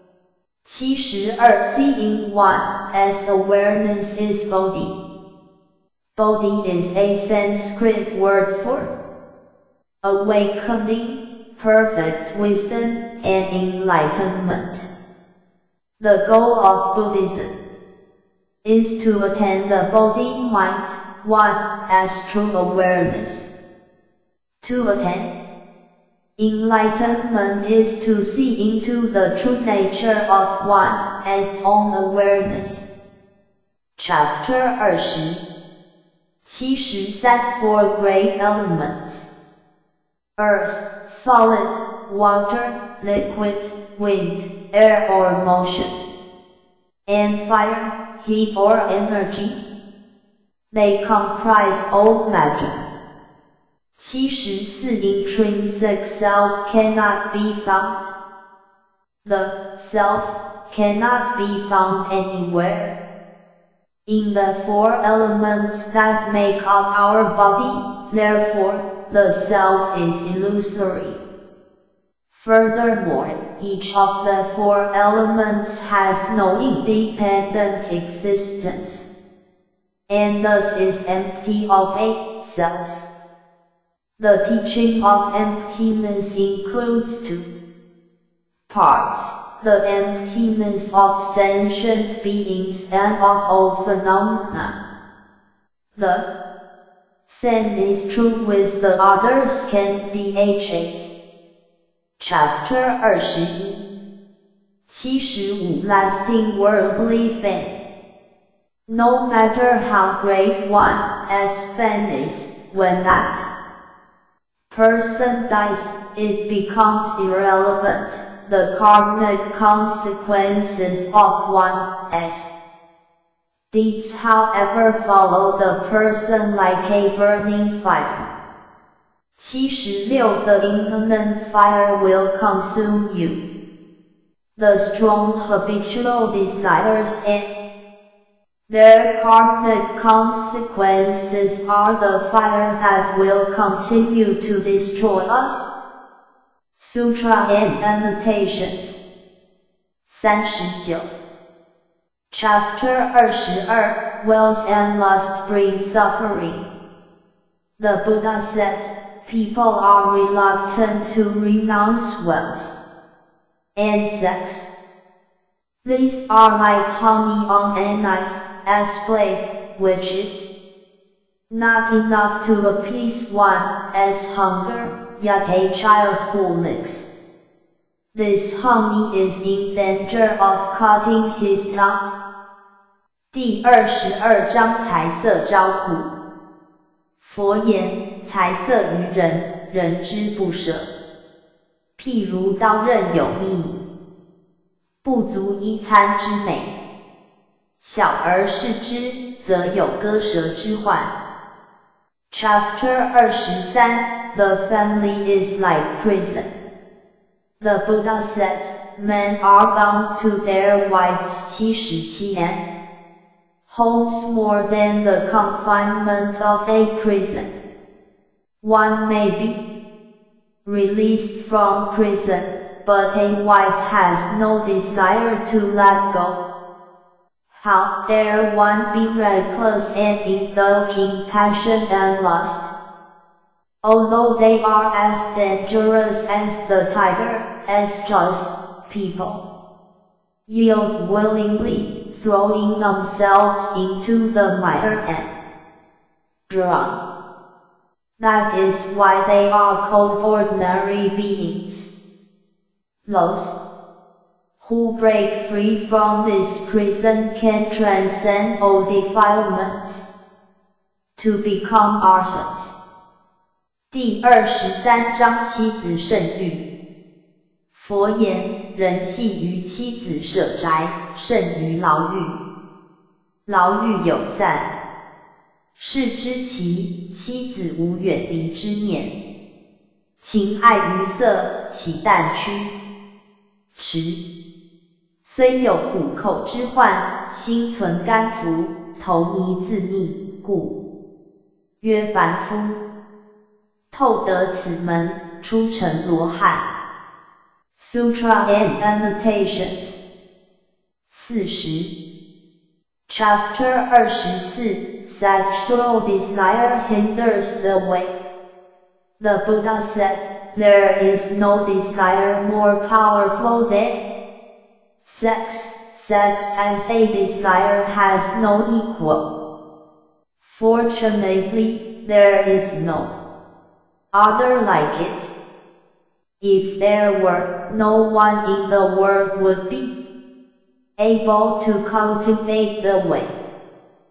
72 Seeing one as awareness is Bodhi. Bodhi is a Sanskrit word for awakening, perfect wisdom, and enlightenment. The goal of Buddhism is to attain the Bodhi-mind, one as true awareness. To attain enlightenment is to see into the true nature of one as own awareness. Chapter 20 73 Four Great Elements Earth, solid, water, liquid, wind, air or motion, and fire, heat or energy. They comprise all matter. 74 Intrinsic self cannot be found. The self cannot be found anywhere. In the four elements that make up our body, therefore, the self is illusory. Furthermore, each of the four elements has no independent existence, and thus is empty of a self. The teaching of emptiness includes two parts: the emptiness of sentient beings and of all phenomena. The same is true with the others can be H8. Chapter 21 75 Lasting worldly fame. No matter how great one's fame is, when that person dies, it becomes irrelevant. The karmic consequences of one's deeds, however, follow the person like a burning fire. 76 The imminent fire will consume you. The strong habitual desires and their karmic consequences are the fire that will continue to destroy us. Sutra and Annotations 39 Chapter 22 Wealth and lust bring suffering. The Buddha said, people are reluctant to renounce wealth and sex. These are like honey on a knife, as blade, which is not enough to appease one's hunger, yet a child who licks this honey is in danger of cutting his tongue. 第22章财色招苦。佛言：财色于人，人之不舍。譬如刀刃有蜜，不足一餐之美。小儿视之，则有割舌之患。Chapter 23 The family is like prison. The Buddha said, men are bound to their wives 77 and homes more than the confinement of a prison. One may be released from prison, but a wife has no desire to let go. How dare one be reckless and indulge in passion and lust? Although they are as dangerous as the tiger, as just people yield willingly, throwing themselves into the mire and drown. That is why they are called ordinary beings. Those who break free from this prison can transcend all defilements to become arhats. 第23章妻子胜欲。佛言：人系于妻子舍宅，胜于牢狱。牢狱有散，是知其妻子无远离之念。情爱于色，岂但屈迟？虽有虎口之患，心存甘服，投泥自溺，故曰凡夫。透得此门，出尘罗汉。Sutra and Annotations 40 Chapter 24 Sexual desire hinders the way. The Buddha said, there is no desire more powerful than sex. Sex as a desire has no equal. Fortunately, there is no other like it. If there were, no one in the world would be able to cultivate the way.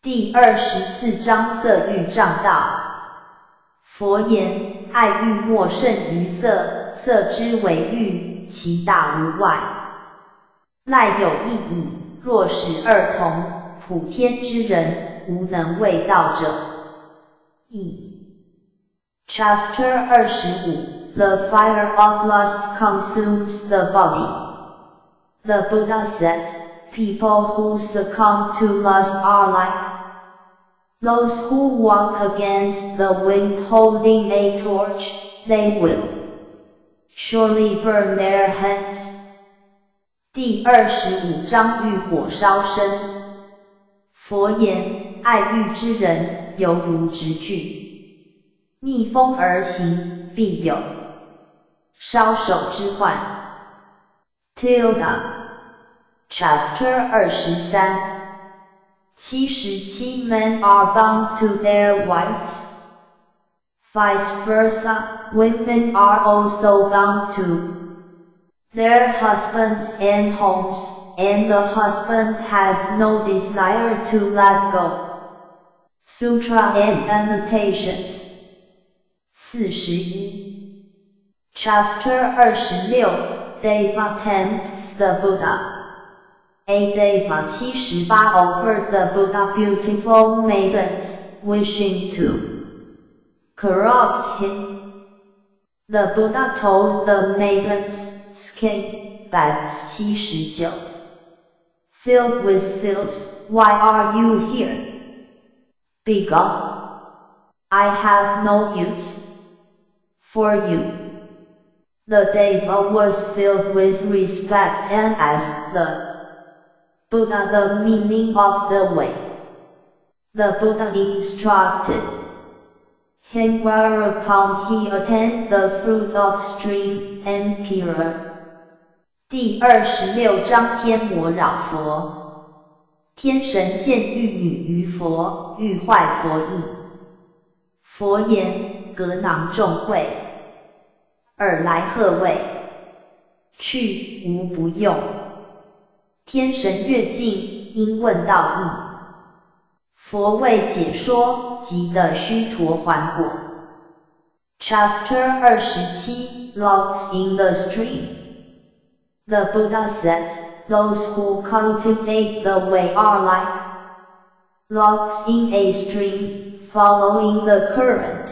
第24章色欲障道。佛言：爱欲莫胜于色，色之为欲，其大无外。赖有一矣，若使二同，普天之人，无能为道者。Chapter 25 The fire of lust consumes the body. The Buddha said, people who succumb to lust are like those who walk against the wind holding a torch. They will surely burn their hands. 第25章欲火烧身。佛言：爱欲之人，犹如直炬，逆风而行，必有烧手之患。Tilda Chapter 23 77 Men are bound to their wives. Vice versa, women are also bound to their husbands and homes, and the husband has no desire to let go. Sutra and Annotations 41 Chapter 26 Deva tempts the Buddha. A Deva 78 offered the Buddha beautiful maidens, wishing to corrupt him. The Buddha told the maidens, skin bags 79, filled with filth, why are you here? Begone! I have no use for you. The Deva was filled with respect and asked the Buddha the meaning of the way. The Buddha instructed him, whereupon he attained the fruit of stream and terror. 第26章天魔扰佛。天神现欲女于佛，欲坏佛意。佛言：革囊众会，尔来何谓？去，无不用。天神越境，因问道义。佛为解说，即得须陀洹果。Chapter 27 Logs in the Stream. The Buddha said, those who cultivate the way are like logs in a stream, following the current.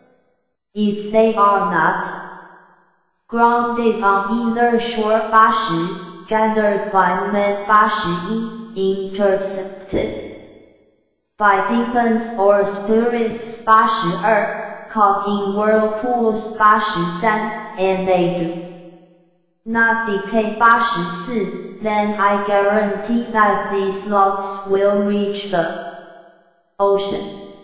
If they are not grounded on either shore 80, gathered by men 81, intercepted by demons or spirits 82, caught in whirlpools 83, and they do not decay 84, then I guarantee that these logs will reach the ocean.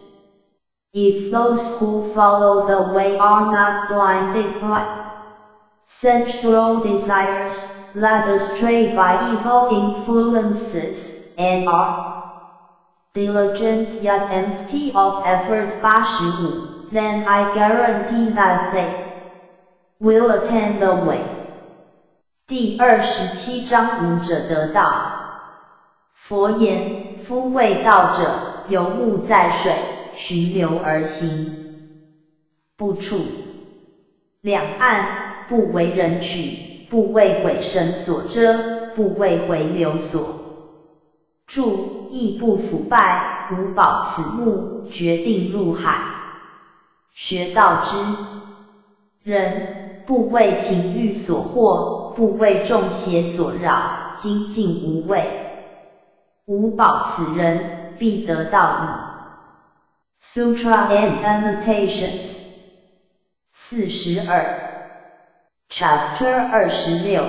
If those who follow the way are not blinded by sensual desires, led astray by evil influences, and are diligent yet empty of effort 85, then I guarantee that they will attain the way. 第27章无者得道。佛言：夫谓道者，游牧在水，循流而行，不处两岸，不为人取，不为鬼神所遮，不为回流所住，亦不腐败，无保此目，决定入海。学道之人，不为情欲所惑，不为众邪所扰，精进无畏，无保此人，必得道矣。Sutra and Annotations 42 Chapter 26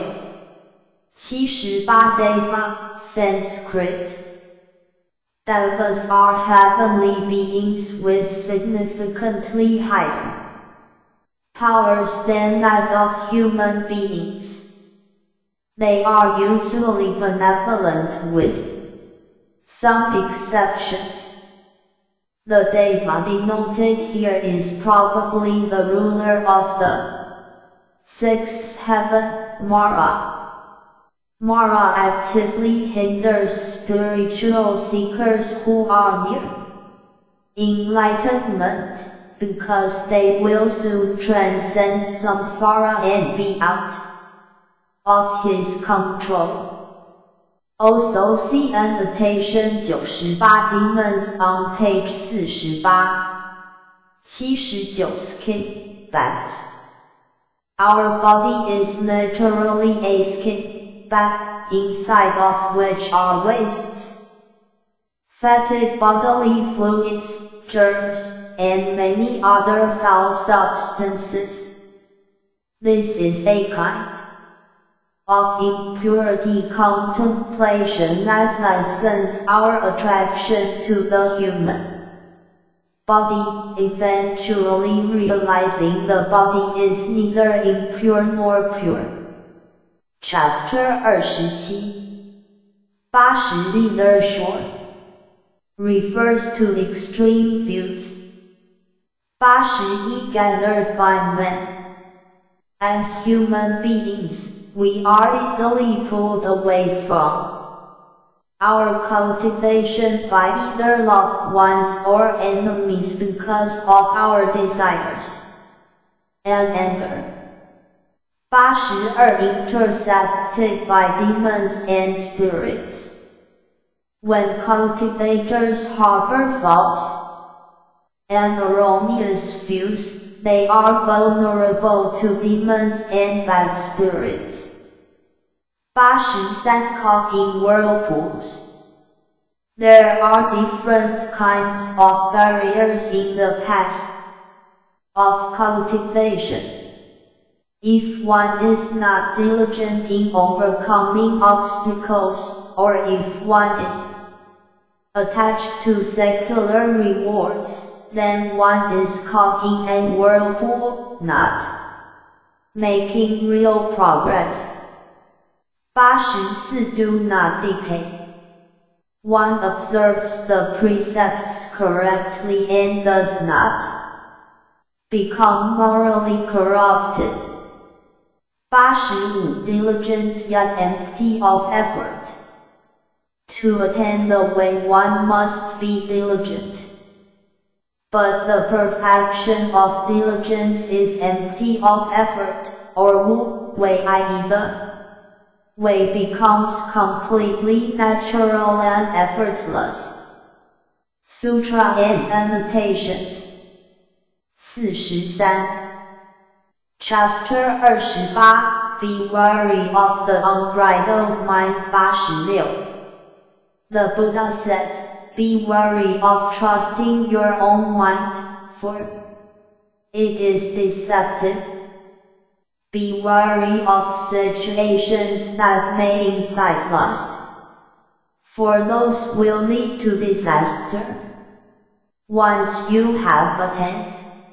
78 Deva Sanskrit. Devas are heavenly beings with significantly higher powers than that of human beings. They are usually benevolent with some exceptions. The Deva denoted here is probably the ruler of the sixth heaven, Mara. Mara actively hinders spiritual seekers who are near enlightenment, because they will soon transcend samsara and be out of his control. Also see annotation 98 Demons on page 48. 79 Skin bags. Our body is literally a skin bag, inside of which are wastes, fetid bodily fluids, germs, and many other foul substances. This is a kind of impurity contemplation that lessens our attraction to the human body, eventually realizing the body is neither impure nor pure. Chapter 27 80 Leader Short refers to extreme views. 81 Gathered by men. As human beings, we are easily pulled away from our cultivation by either loved ones or enemies because of our desires and anger. 82 Intercepted by demons and spirits. When cultivators harbor false and erroneous views, they are vulnerable to demons and bad spirits. 83 Caught in whirlpools. There are different kinds of barriers in the path of cultivation. If one is not diligent in overcoming obstacles, or if one is attached to secular rewards, then one is caught in a whirlpool, not making real progress. 84 Do not decay. One observes the precepts correctly and does not become morally corrupted. 85 Diligent yet empty of effort. To attain the way one must be diligent. But the perfection of diligence is empty of effort, or wu wei, i.e. the way becomes completely natural and effortless. Sutra and Annotations 43 Chapter 28 Be wary of the unbridled mind. 86 The Buddha said, be wary of trusting your own mind, for it is deceptive. Be wary of situations that may incite lust, for those will lead to disaster. Once you have attained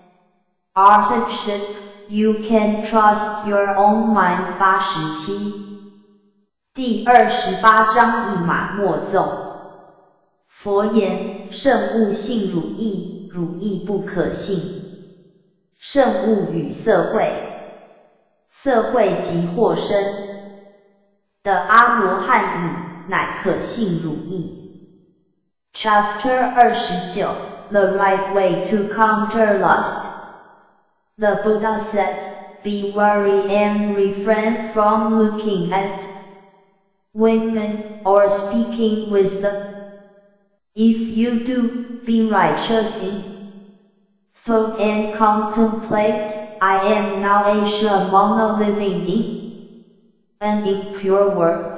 arhatship, you can trust your own mind. 87第28章一马默诵。佛言：圣物性汝意，汝意不可信。圣物与色会，色会即获生的阿罗汉意，乃可信汝意。Chapter 29 The right way to counter lust. The Buddha said, be wary and refrain from looking at women or speaking with them. If you do, be righteous in thought and contemplate, I am now a Shramana living in an impure world.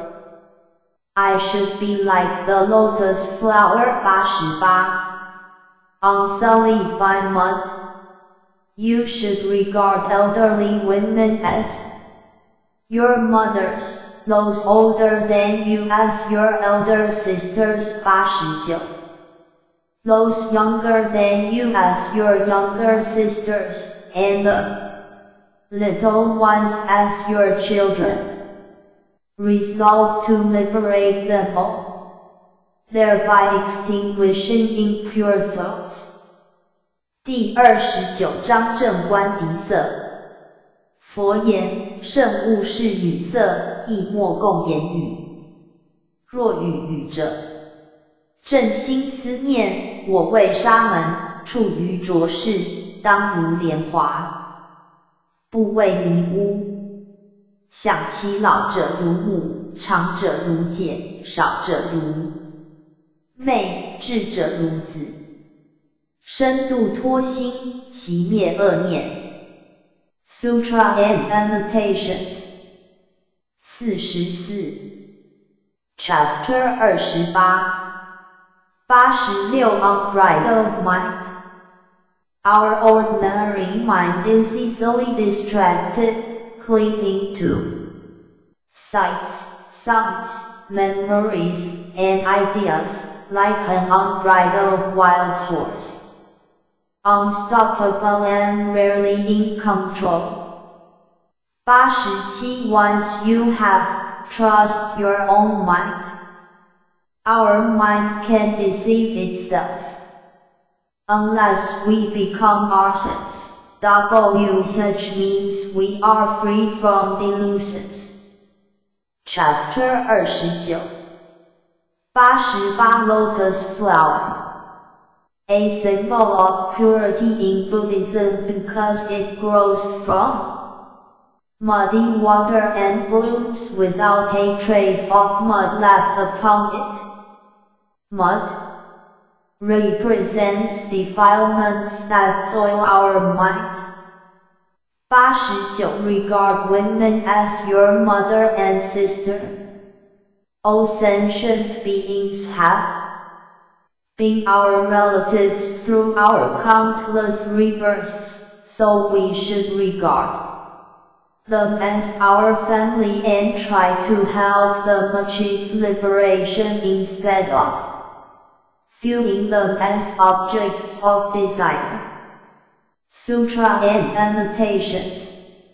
I should be like the lotus flower. 88 Unsullied by mud. You should regard elderly women as your mothers, those older than you as your elder sisters. 89 Those younger than you as your younger sisters, and the little ones as your children. Resolve to liberate them all, thereby extinguishing impure thoughts. 第29章正观敌色。 佛言：圣物是语色，亦莫共言语。若语语者，正心思念，我为沙门，处于浊世，当如莲华，不为迷污。想其老者如母，长者如姐，少者如妹，智者如子。深度脱心，其灭恶念。Sutra and Annotations 44 Chapter 28 86 Unbridled Mind. Our ordinary mind is easily distracted, clinging to sights, sounds, memories, and ideas, like an unbridled wild horse. Unstoppable and rarely in control. 87 Once you have trust your own mind, our mind can deceive itself. Unless we become arhats, WH means we are free from delusions. Chapter 29 88 Lotus Flower. A symbol of purity in Buddhism because it grows from muddy water and blooms without a trace of mud left upon it. Mud represents defilements that soil our mind. 89 Regard women as your mother and sister. All sentient beings have been our relatives through our countless rebirths, so we should regard them as our family and try to help them achieve liberation instead of viewing them as objects of desire. Sutra and Annotations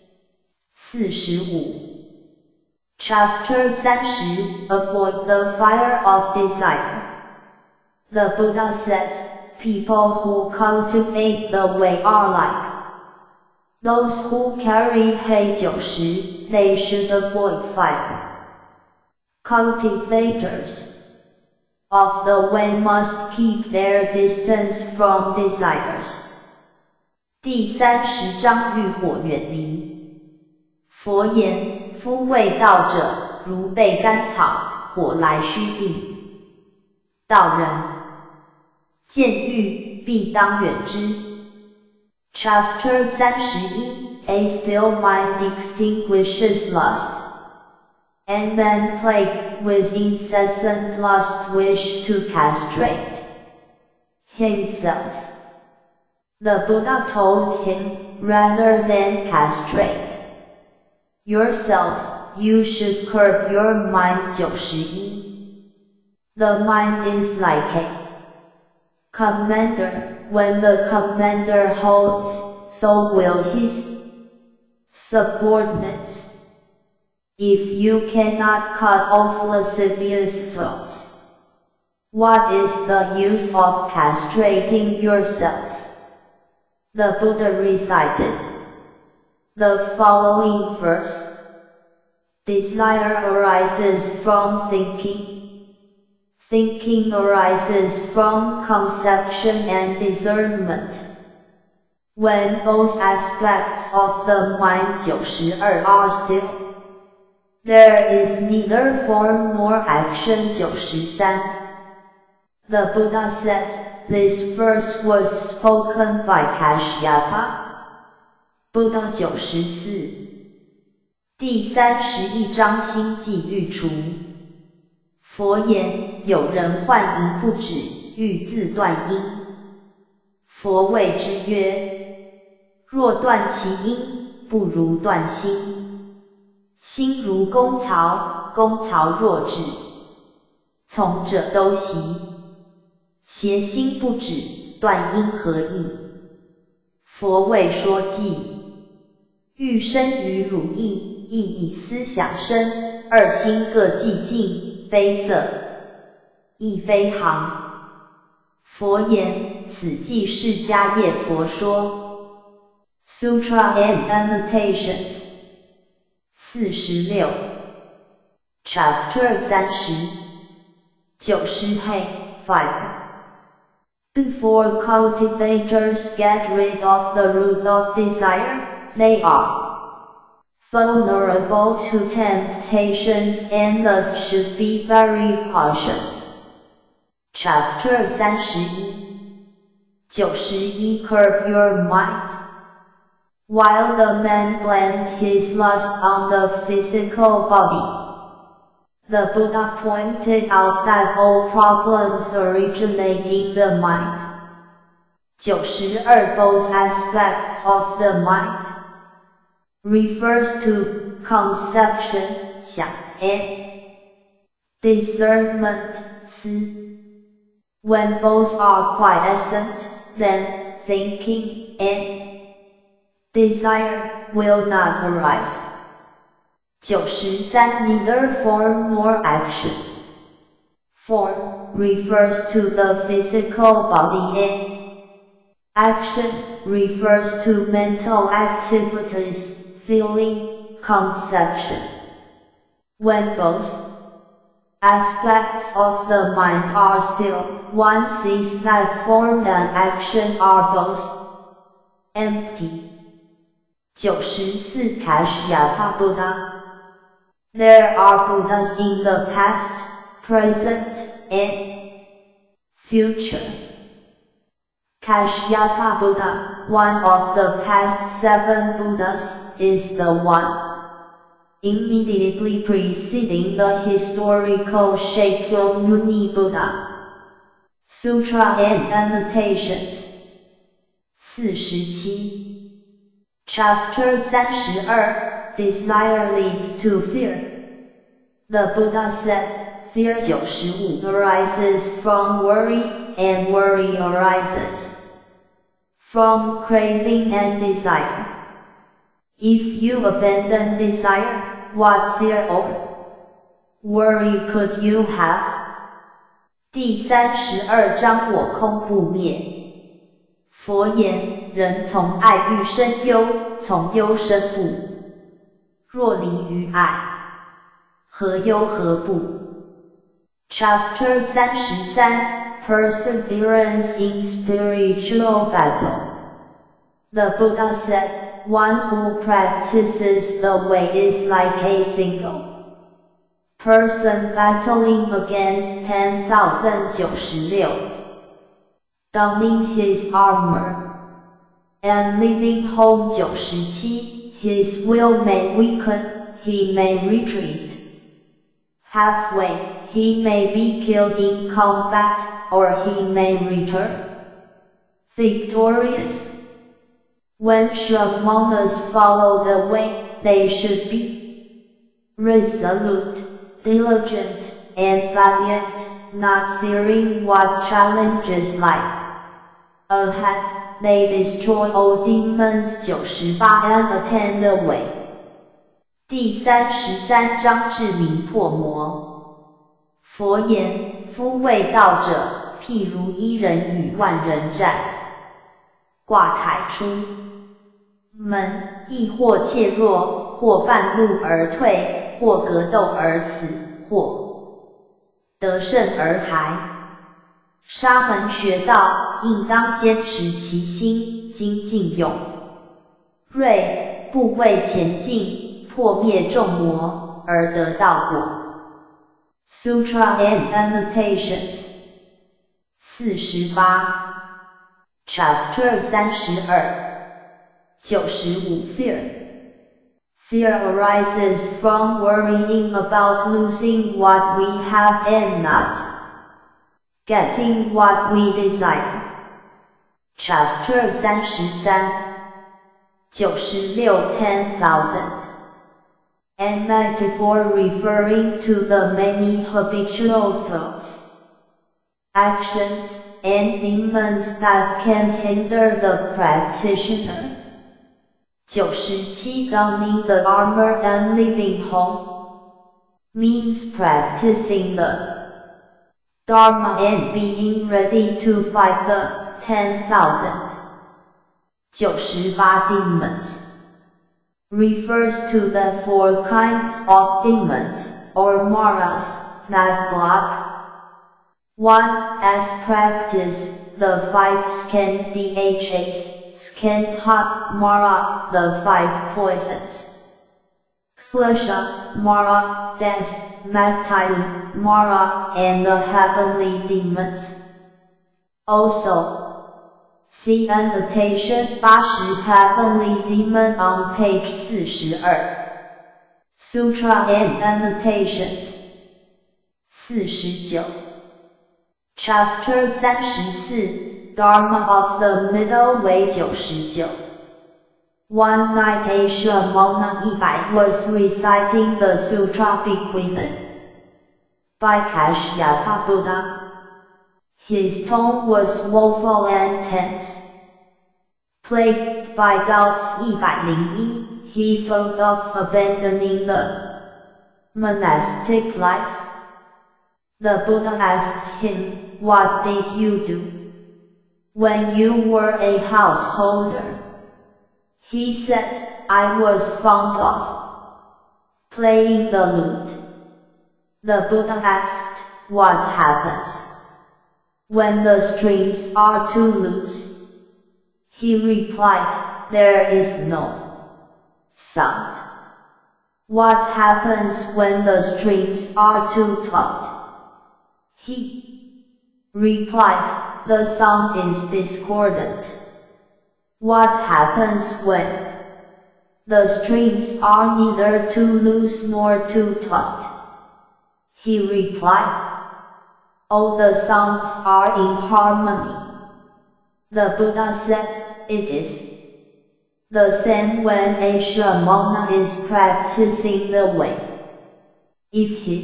45 Chapter 30 Avoid the fire of desire. The Buddha said, people who cultivate the way are like those who carry hay 90, they should avoid fire. Cultivators of the way must keep their distance from desires. 第30章欲火远离。佛言：夫为道者，如被干草，火来须避。道人见欲，必当远之。Chapter 31 A still mind extinguishes lust, and man plagued with incessant lust wish to castrate himself. The Buddha told him, rather than castrate yourself, you should curb your mind 91. The mind is like a commander. When the commander holds, so will his subordinates. If you cannot cut off lascivious thoughts, what is the use of castrating yourself? The Buddha recited the following verse. Desire arises from thinking. Thinking arises from conception and discernment. When both aspects of the mind 92 are still, there is neither form nor action 93. The Buddha said, this verse was spoken by Kashyapa. Buddha 94. 第31章心计欲除。佛言：有人患淫不止，欲自断因。佛谓之曰：若断其因，不如断心。心如弓曹，弓曹若止，从者都息。邪心不止，断因何益？佛谓说计，欲生于汝意，亦以思想生，二心各寂静，非色，亦非行。佛言：此即是迦叶佛说。 Sutra and Annotations 46 Chapter 30 90 Fire. Before cultivators get rid of the root of desire, they are vulnerable to temptations and thus should be very cautious. Chapter 31 91 Curb your mind. While the man blamed his lust on the physical body, the Buddha pointed out that all problems originate in the mind. 92 Both aspects of the mind refers to conception 想 and discernment 思. When both are quiescent, then thinking and desire will not arise. 93 Neither form nor action. Form refers to the physical body and action refers to mental activities, feeling, conception. When both aspects of the mind are still, one sees that form and action are both empty. 94 Kashyapa Buddha. There are Buddhas in the past, present, and future. Kashyapa Buddha, one of the past 7 Buddhas, is the one immediately preceding the historical Shakyamuni Buddha. Sutra and Annotations 47 Chapter 32 Desire leads to fear. The Buddha said, fear 95 arises from worry, and worry arises from craving and desire. If you abandon desire, what fear or worry could you have? 第32章我空不灭。佛言，人从爱欲生忧，从忧生怖。若离于爱，何忧何怖 ？Chapter 33 Perseverance in Spiritual Battle. The Buddha said, one who practices the way is like a single person battling against 10,096, donning his armor and leaving home 97. His will may weaken, he may retreat. Halfway, he may be killed in combat, or he may return victorious. When should monks follow the way, they should be resolute, diligent, and valiant, not fearing what challenges lie ahead. They destroy all demons 98 and attain the way. 第33章智明破魔。佛言，夫谓道者，譬如一人与万人战，挂铠出门，亦或怯弱，或半路而退，或格斗而死，或得胜而还。沙门学道，应当坚持其心，精进勇锐，不畏前进，破灭众魔，而得道果。Sutra and Annotations 48 Chapter 32 95 Fear. Fear arises from worrying about losing what we have and not getting what we desire. Chapter 33 96 10,000. And 94 referring to the many habitual thoughts, actions, and demons that can hinder the practitioner. 97 Donning the armor and leaving home means practicing the Dharma and being ready to fight the 10,000 98 demons refers to the 4 kinds of demons, or maras, that block 1. As practice, the 5 skandhas, skandha mara, the 5 poisons. Klesha mara, death, Mrityu mara, and the heavenly demons. Also, see annotation 80 heavenly demon on page 42. Sutra and annotations 49. Chapter 34, Dharma of the Middle Way 99. One night Ashamona Ibai was reciting the sutra bequeathed by Kashyapa Buddha. His tone was woeful and tense. Plagued by doubts 101, he thought of abandoning the monastic life. The Buddha asked him, "What did you do when you were a householder?" He said, "I was fond of playing the lute." The Buddha asked, "What happens when the strings are too loose?" He replied, "There is no sound." "What happens when the strings are too taut?" He replied, "The sound is discordant." "What happens when the strings are neither too loose nor too taut?" He replied, "All the sounds are in harmony." The Buddha said, "It is the same when a Shramana is practicing the way. If his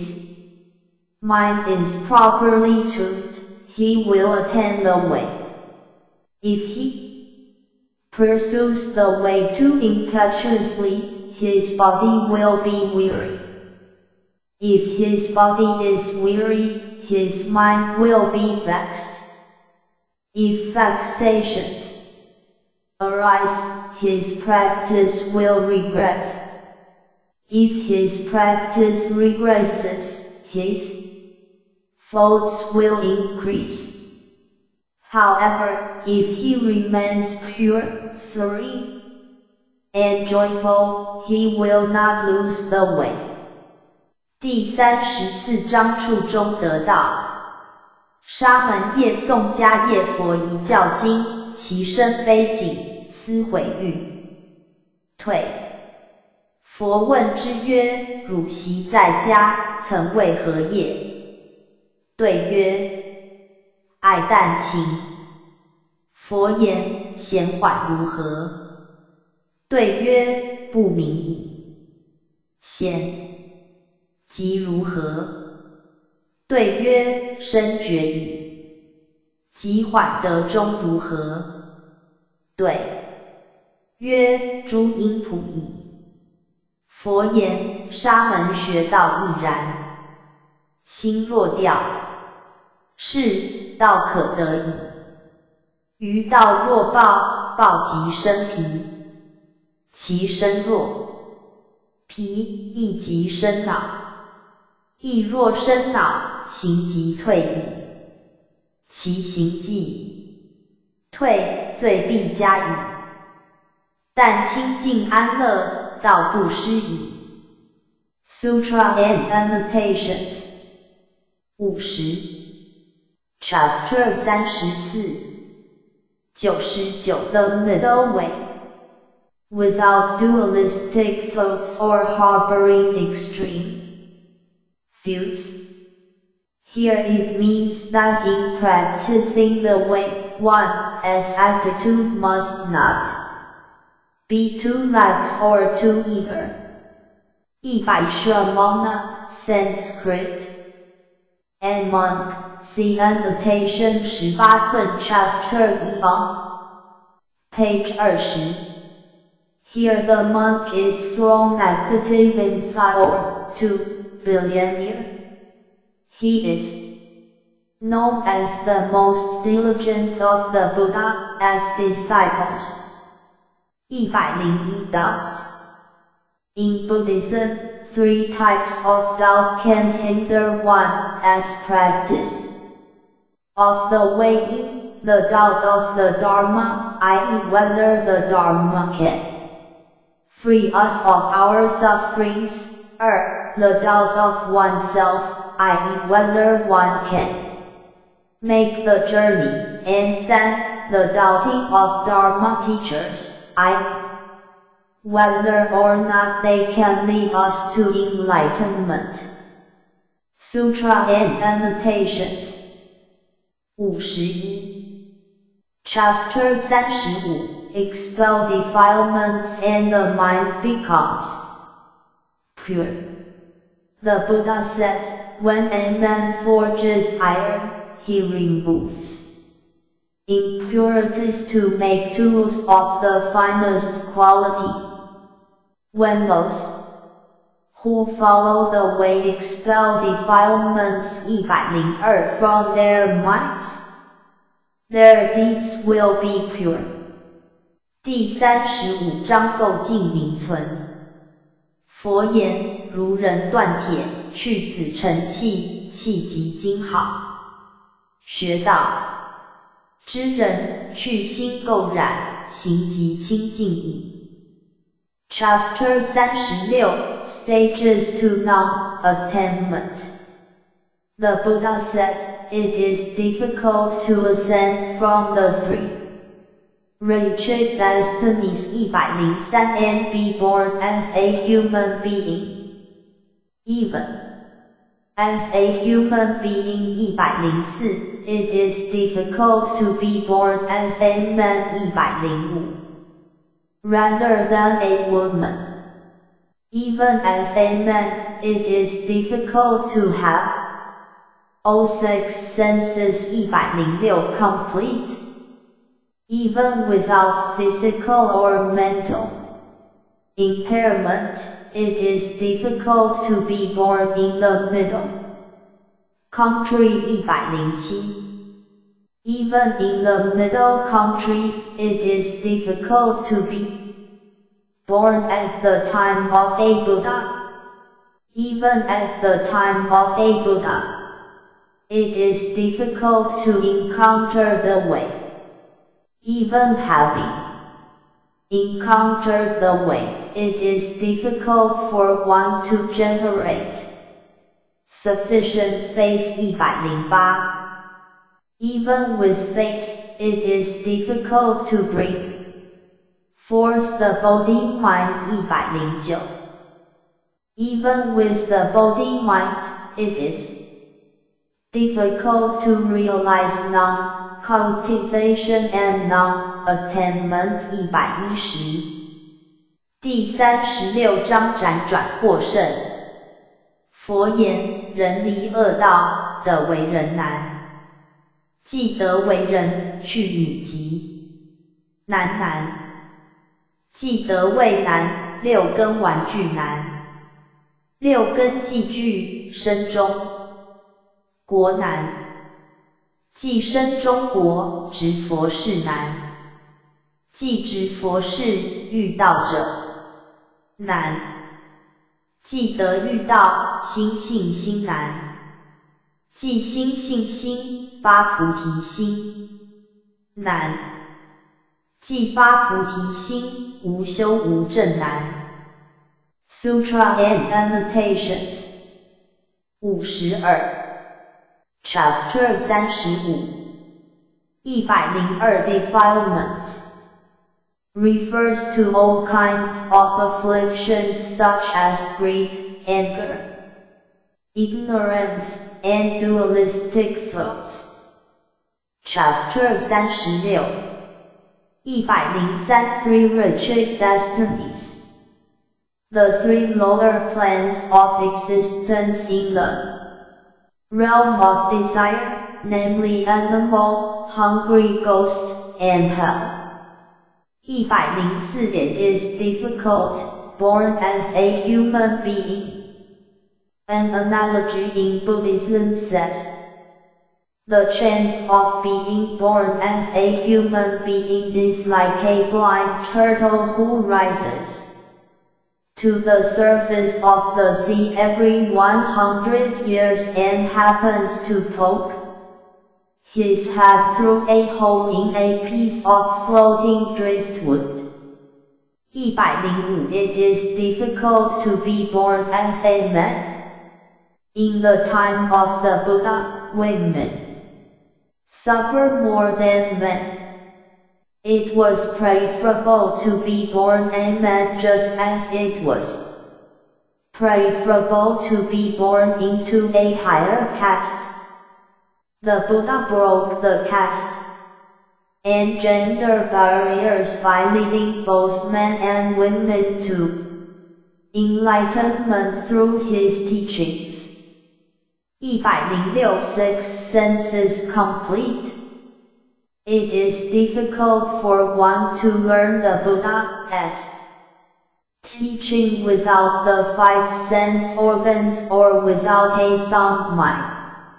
mind is properly tuned, he will attain the way. If he pursues the way too impetuously, his body will be weary. If his body is weary, his mind will be vexed. If vexations arise, his practice will regress. If his practice regresses, his faults will increase. However, if he remains pure, serene, and joyful, he will not lose the way." 第34章处中得道。沙门夜诵迦叶佛遗教经，其身悲谨，思毁誉退。佛问之曰：汝昔在家，曾为何业？对曰：爱旦勤。佛言：闲缓如何？对曰：不明矣。闲即如何？对曰：深觉矣。即缓得中如何？对曰：诸因普矣。佛言：沙门学道亦然。心若掉，是道可得矣。余道若暴，暴即生疲，其身弱，疲亦即生恼，亦若生恼，行即退矣。其行既退，罪必加矣。但清净安乐，道不失矣。Sutra and Annotations 50 Chapter 34 99 The Middle Way. Without dualistic thoughts or harboring extreme views. Here it means that in practicing the way, one's attitude must not be too lax or too eager. 100 Shramana, Sanskrit, and monk, see annotation 18寸 Chapter 1, page 20. Here the monk is strong, active, inspired, to billionaire. He is known as the most diligent of the Buddha as disciples. 101 doubts. In Buddhism, 3 types of doubt can hinder one as practice. Of the way E, the doubt of the Dharma, i.e. whether the Dharma can free us of our sufferings, the doubt of oneself, i.e. whether one can make the journey, and then the doubting of Dharma teachers, i.e. whether or not they can lead us to enlightenment. Sutra and Annotations 51. Chapter 35 Expel defilements and the mind becomes pure. The Buddha said, when a man forges iron, he removes impurities to make tools of the finest quality. When those who follow the way expel defilements 102 from their minds, their deeds will be pure. 第35章构净名存。佛言，如人锻铁，去子成器，器极精好。学道之人，去心垢染，行极清净矣。Chapter 36 Stages to Non-Attainment. The Buddha said, it is difficult to ascend from the 3 wretched destinies 103 and be born as a human being. Even as a human being 104, it is difficult to be born as a man 105. Rather than a woman. Even as a man, it is difficult to have all 6 senses 106 complete. Even without physical or mental impairment, it is difficult to be born in the middle country 107. Even in the middle country, it is difficult to be born at the time of a Buddha. Even at the time of a Buddha, it is difficult to encounter the way. Even having encountered the way, it is difficult for one to generate sufficient faith 108. Even with faith, it is difficult to bring forth the body-mind 109. Even with the body-mind, it is difficult to realize non-cultivation and non-attainment 110. 第36章辗转获胜。佛言，人离恶道，得为人难。既得为人，去女极难。既得为难，6根玩具难。6根既具，身中国难。既身中国，执佛事难。既执佛事，遇道者难。既得遇道，心信心难。既心信心，发菩提心难。既发菩提心，无修无证难。Sutra and Annotations 52 Chapter 35 102 Defilements refers to all kinds of afflictions such as greed, anger, ignorance, and dualistic thoughts. Chapter 36 103 Three wretched destinies. The 3 lower planes of existence in the realm of desire, namely animal, hungry ghost, and hell. 104 It is difficult, born as a human being. An analogy in Buddhism says, The chance of being born as a human being is like a blind turtle who rises to the surface of the sea every 100 years and happens to poke his head through a hole in a piece of floating driftwood. 105. It is difficult to be born as a man. In the time of the Buddha, women suffer more than men. It was preferable to be born a man just as it was preferable to be born into a higher caste. The Buddha broke the caste and gender barriers by leading both men and women to enlightenment through his teachings. 106. Sixth sense is complete. It is difficult for one to learn the Buddha's teaching without the 5 sense organs or without a sound mind.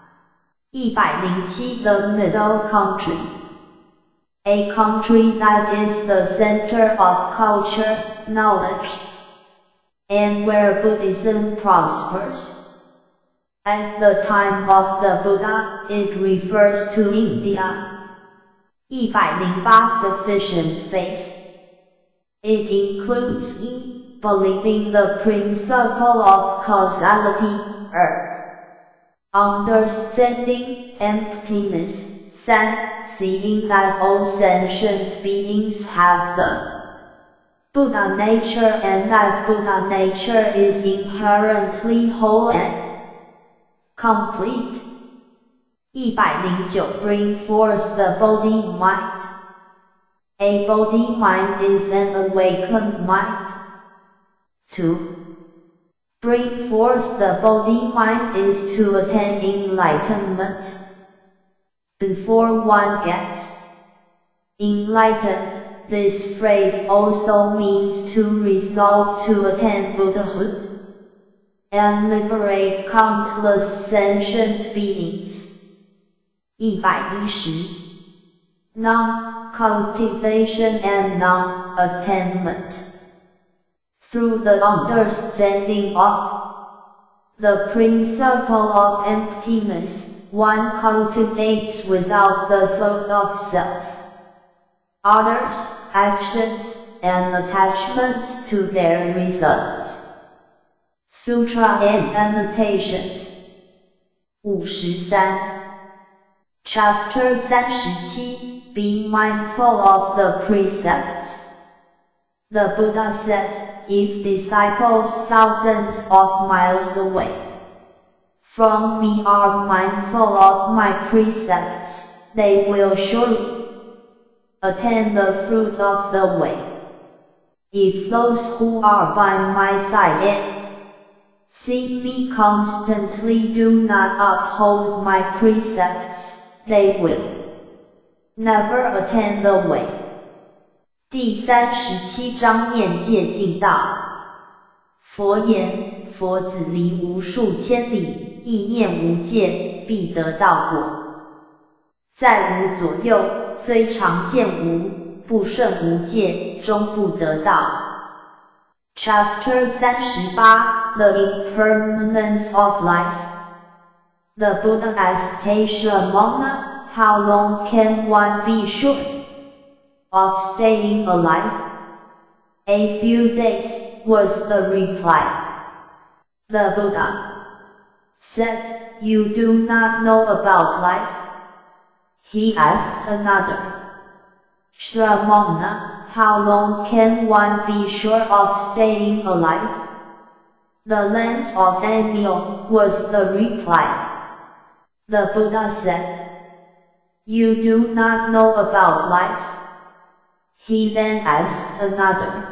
107. The middle country. A country that is the center of culture, knowledge, and where Buddhism prospers. At the time of the Buddha, it refers to India. 108. Sufficient faith. It includes E. Believing the principle of causality, understanding emptiness, San. Seeing that all sentient beings have the Buddha nature and that Buddha nature is inherently whole and complete. 109. Bring forth the Bodhi-mind. A Bodhi-mind is an awakened mind. 2. Bring forth the Bodhi-mind is to attain enlightenment. Before one gets enlightened, this phrase also means to resolve to attain Buddhahood and liberate countless sentient beings. 110. Non-cultivation and non-attainment. Through the understanding of the principle of emptiness, one cultivates without the thought of self, others, actions, and attachments to their results. Sutra and Annotations. 53. Chapter 37. Be mindful of the precepts. The Buddha said, if disciples thousands of miles away from me are mindful of my precepts, they will surely attain the fruit of the way. If those who are by my side and seek me constantly do not uphold my precepts, they will never attain the way. 第37章念戒净道。佛言：佛子离无数千里，意念无界，必得道果。在无左右，虽常见无，不顺无界，终不得道。Chapter 38. The Impermanence of Life. The Buddha asked Tashamona, how long can one be sure of staying alive? A few days, was the reply. The Buddha said, you do not know about life? He asked another. Shramana, how long can one be sure of staying alive? The length of a meal, was the reply. The Buddha said, you do not know about life? He then asked another.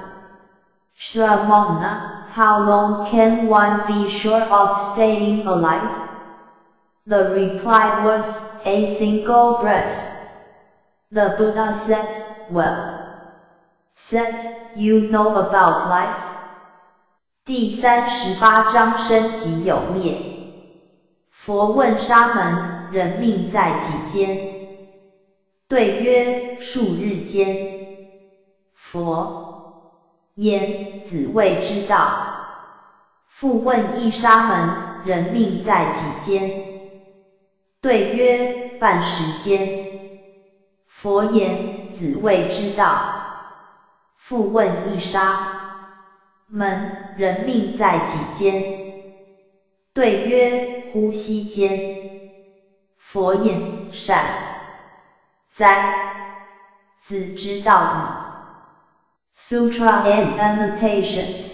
Shramana, how long can one be sure of staying alive? The reply was, a single breath. The Buddha said, well said, you know about life? 第38章生即有灭。佛问沙门， 人命在几间？对曰：数日间。佛言：子谓之道。复问一沙门：人命在几间？对曰：半时间。佛言：子谓之道。复问一沙门：人命在几间？对曰：呼吸间。佛言：善哉，子之道矣。Sutra and Annotations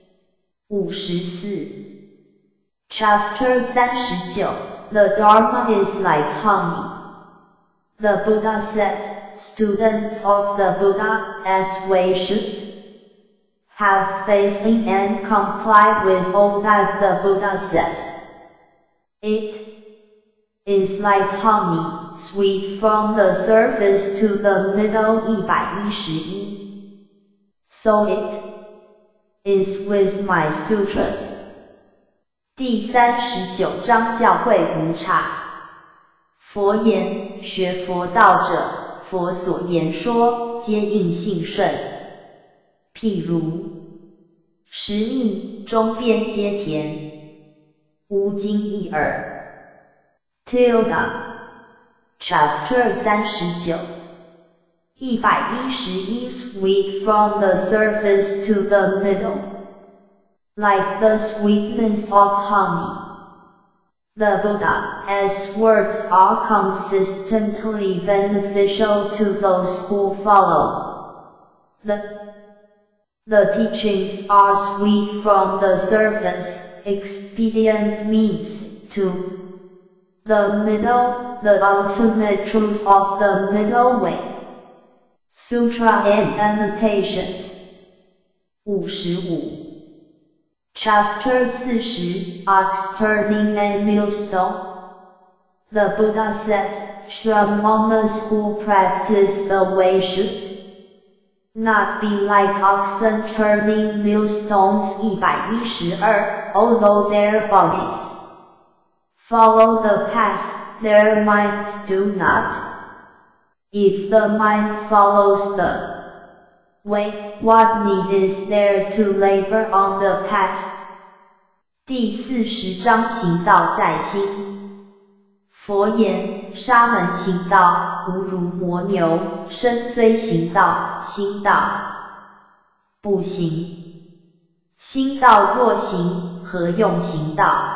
54 Chapter 39 The Dharma is like honey. The Buddha said, students of the Buddha, as we should, have faith in and comply with all that the Buddha says. It is like honey, sweet from the surface to the middle 111. So it is with my sutras. 第39章教诲无差。佛言：学佛道者，佛所言说，皆应信顺。譬如食蜜，中边皆甜，无经一耳。Tilda Chapter 39 111 Sweet from the surface to the middle, like the sweetness of honey. The Buddha, as words are consistently beneficial to those who follow. The teachings are sweet from the surface, expedient means to the middle, the ultimate truth of the middle way. Sutra and Annotations 55 Chapter 40 Ox Turning and Millstone. The Buddha said, Shrammanas who practice the way should not be like oxen turning millstones 112, although their bodies follow the path, their minds do not. If the mind follows the way, what need is there to labor on the path? 第40章行道在心。佛言：沙门行道，无如磨牛，身虽行道，心道不行。心道若行，何用行道？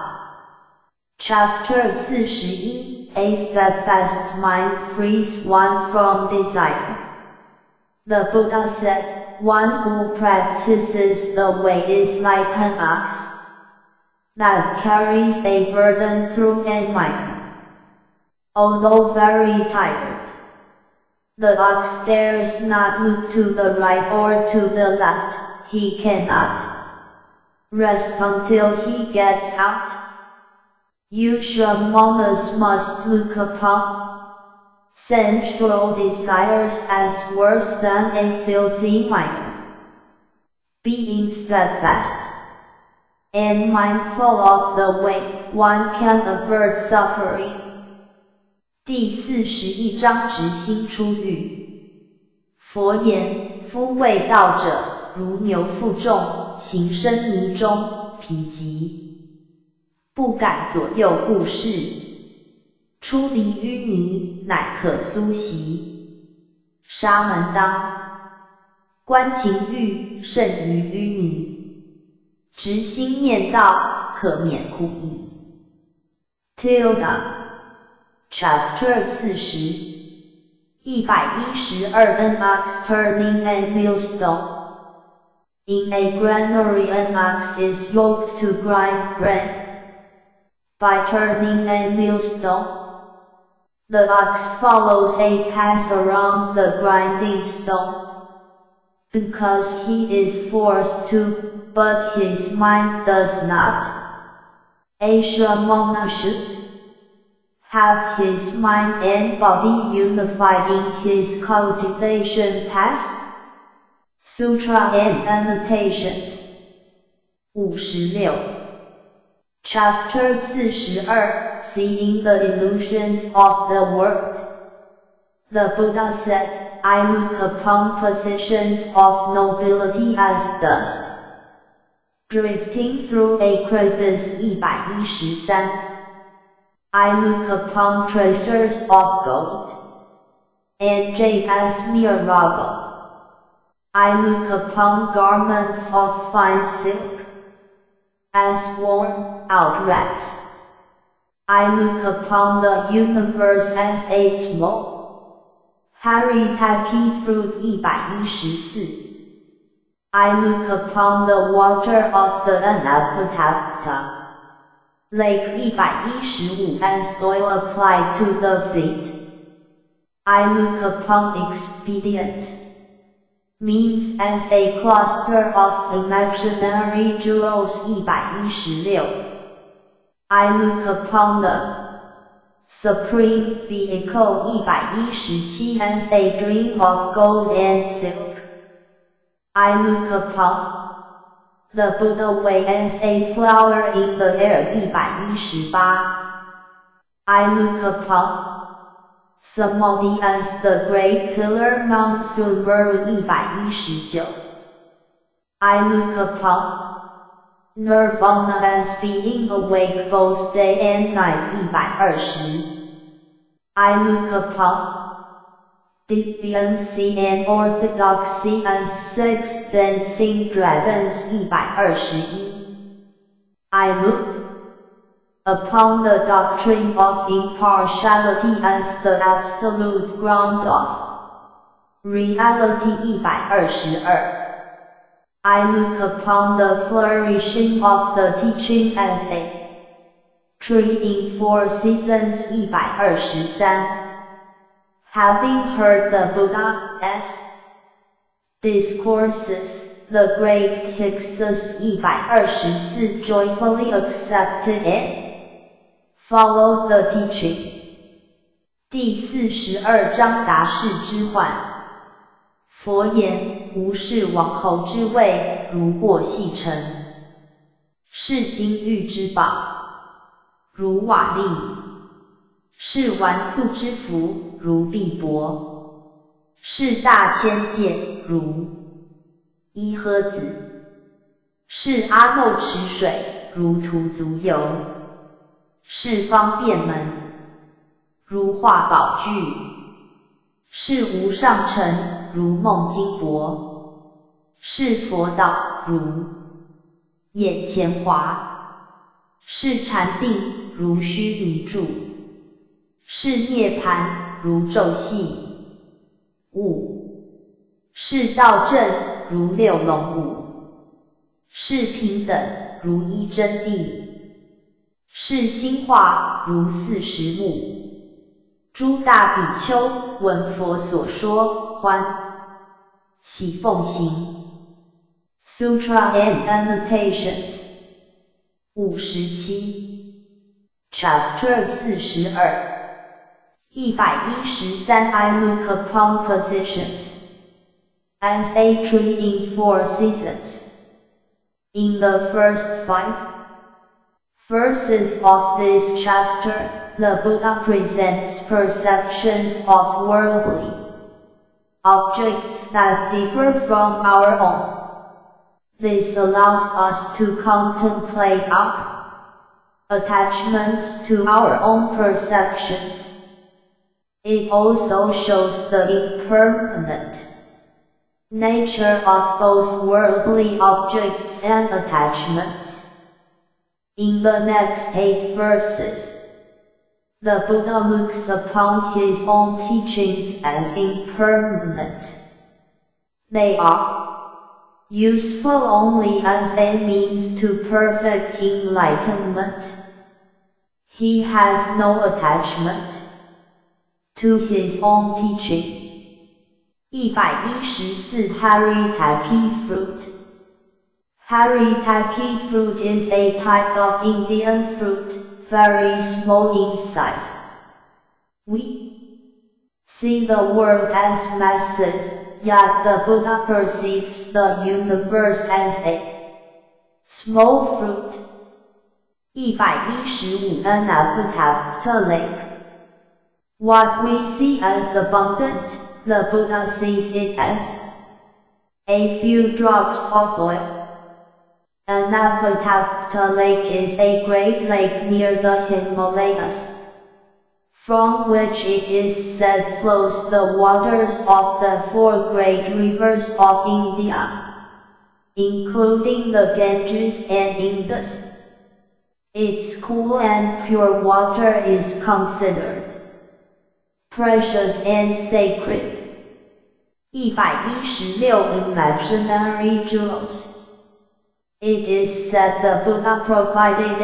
Chapter 41 A steadfast mind frees one from desire. The Buddha said, one who practices the way is like an ox that carries a burden through a mire. Although very tired, the ox dares not look to the right or to the left. He cannot rest until he gets out. You Shrammanas must look upon sensual desires as worse than a filthy mire. Being steadfast and mindful of the way, one can avert suffering. 第41章直心出狱。佛言：夫为道者，如牛负重，行深泥中，疲极，不敢左右顾视。出离淤泥，乃可苏息。沙门当观情欲，胜于淤泥。直心念道，可免苦役。Tilda Chapter 40 112 An ox turning a millstone. In a granary an ox is yoked to grind grain. By turning a millstone, the ox follows a path around the grinding stone, because he is forced to, but his mind does not. A Shramana should have his mind and body unified in his cultivation path. Sutra and Annotations 56 Chapter 42, Seeing the Illusions of the World. The Buddha said, I look upon positions of nobility as dust, drifting through a crevice 113. I look upon tracers of gold, and jade as mere rubble. I look upon garments of fine silk, as worn out rags. I look upon the universe as a small, Haritaki fruit 114. I look upon the water of the Anapatapta, Lake 115 as oil applied to the feet. I look upon expedient means as a cluster of imaginary jewels 116. I look upon the supreme vehicle 117 as a dream of gold and silk. I look upon the Buddha way as a flower in the air 118. I look upon Samadhi as the great pillar Mount Sumeru 119. I look upon Nirvana as being awake both day and night 120. I look upon deviancy and orthodoxy as six dancing dragons 121. I look upon the doctrine of impartiality as the absolute ground of reality 122. I look upon the flourishing of the teaching as a tree in 4 seasons 123. Having heard the Buddha's discourses, the great Hyksos 124 joyfully accepted and followed the teaching. 第42章达世之幻。佛言：无事往后之位，如过细尘；是金玉之宝，如瓦砾；是纨素之福，如碧帛；是大千界，如伊诃子；是阿耨池水，如荼足油；是方便门，如化宝具；是无上乘，如梦金钵；是佛道，如眼前华；是禅定，如须弥柱；是涅盘，如昼夕；五，是道正，如六龙舞；是平等，如一真谛；是心化，如40目。诸大比丘闻佛所说，欢喜奉行。Sutra and Annotations 57 Chapter 42 113 I look upon positions as a tree in 4 seasons. In the first 5 verses of this chapter, the Buddha presents perceptions of worldly objects that differ from our own. This allows us to contemplate our attachments to our own perceptions. It also shows the impermanent nature of both worldly objects and attachments. In the next 8 verses, the Buddha looks upon his own teachings as impermanent. They are useful only as a means to perfect enlightenment. He has no attachment to his own teaching. 114 Haritaki fruit. Haritaki fruit is a type of Indian fruit, very small in size. We see the world as massive, yet the Buddha perceives the universe as a small fruit. 115 Anavatapta Lake. What we see as abundant, the Buddha sees it as a few drops of oil. Anavatapta Lake is a great lake near the Himalayas, from which it is said flows the waters of the 4 great rivers of India, including the Ganges and Indus. Its cool and pure water is considered precious and sacred. 116 Imaginary jewels. It is said the Buddha provided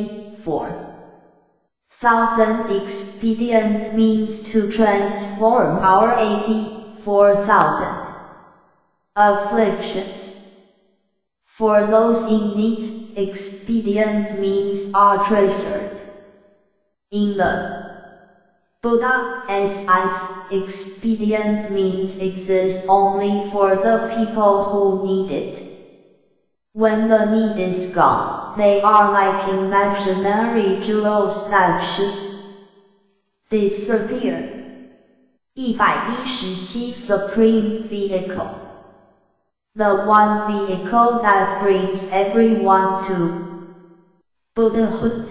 84,000 expedient means to transform our 84,000 afflictions. For those in need, expedient means are treasured in the Buddha's eyes. Expedient means exist only for the people who need it. When the need is gone, they are like imaginary jewels that should disappear. 117 Supreme Vehicle. The one vehicle that brings everyone to Buddhahood.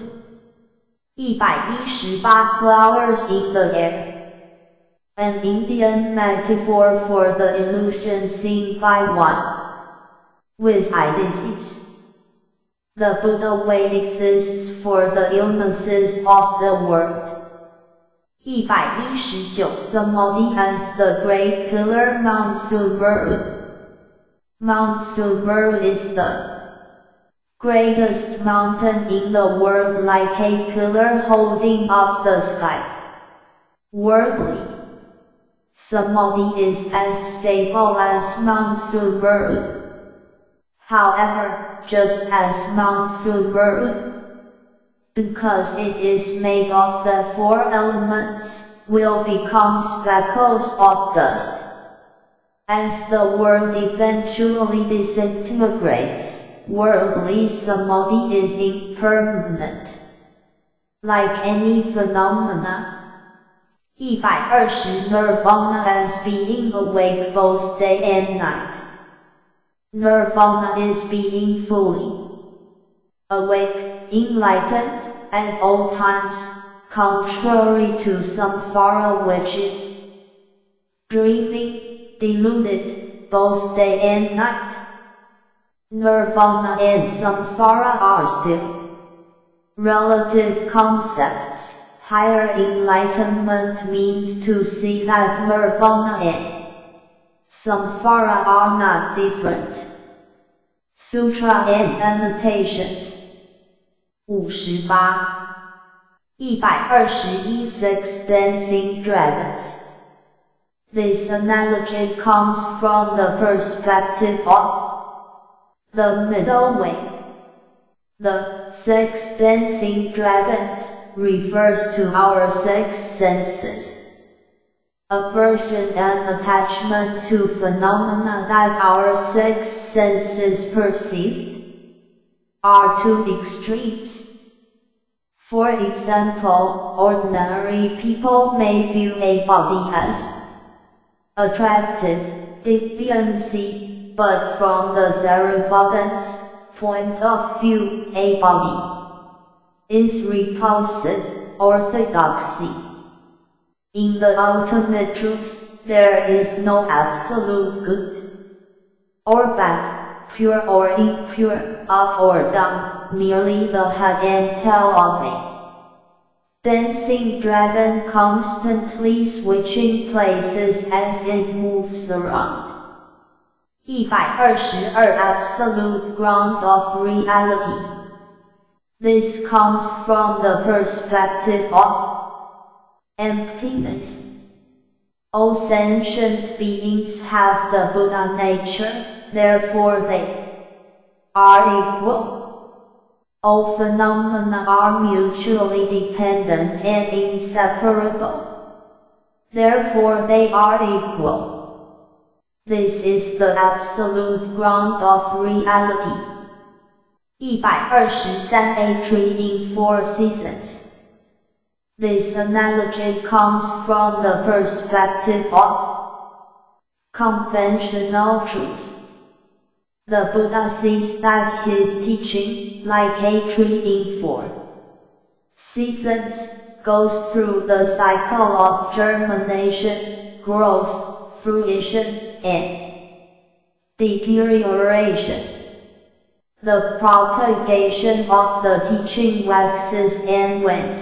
118 Flowers in the air. An Indian metaphor for the illusion seen by one with eye disease. The Buddha way exists for the illnesses of the world. 119 Samadhi as the great pillar Mount Sumeru. Mount Sumeru is the greatest mountain in the world, like a pillar holding up the sky. Worldly Samadhi is as stable as Mount Sumeru. However, just as Mount Sumeru, because it is made of the 4 elements, will become speckles of dust as the world eventually disintegrates. Worldly Samadhi is impermanent, like any phenomena. 120 Nirvana as being awake both day and night. Nirvana is being fully awake, enlightened, at all times, contrary to samsara, which is dreaming, deluded, both day and night. Nirvana and samsara are still relative concepts. Higher enlightenment means to see that nirvana and samsara are not different. Sutra and Annotations. 121 Six Dancing Dragons. This analogy comes from the perspective of the middle way. The 6 dancing dragons refers to our 6 senses. Aversion and attachment to phenomena that our 6 senses perceived are 2 extremes. For example, ordinary people may view a body as attractive, deviancy, but from the Theravadins' point of view, a body is repulsive, orthodoxy. In the ultimate truth, there is no absolute good or bad, pure or impure, up or down, merely the head and tail of a dancing dragon constantly switching places as it moves around. 122 Absolute ground of reality. This comes from the perspective of emptiness. All sentient beings have the Buddha nature, therefore they are equal. All phenomena are mutually dependent and inseparable. Therefore they are equal. This is the absolute ground of reality. 123A Treating Four Seasons. This analogy comes from the perspective of conventional truth. The Buddha sees that his teaching, like a tree in four seasons, goes through the cycle of germination, growth, fruition, and deterioration. The propagation of the teaching waxes and wanes.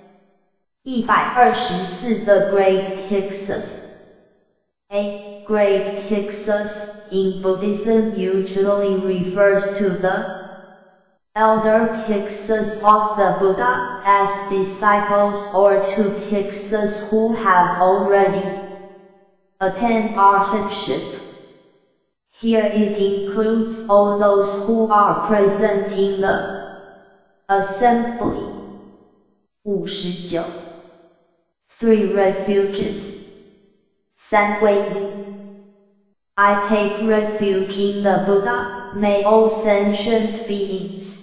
124 The Great Hyksos. A Great Hyksos in Buddhism usually refers to the elder Hyksos of the Buddha as disciples or to Hyksos who have already attained arhatship. Here it includes all those who are present in the assembly. 59. Three refuges. 三皈依. I take refuge in the Buddha, may all sentient beings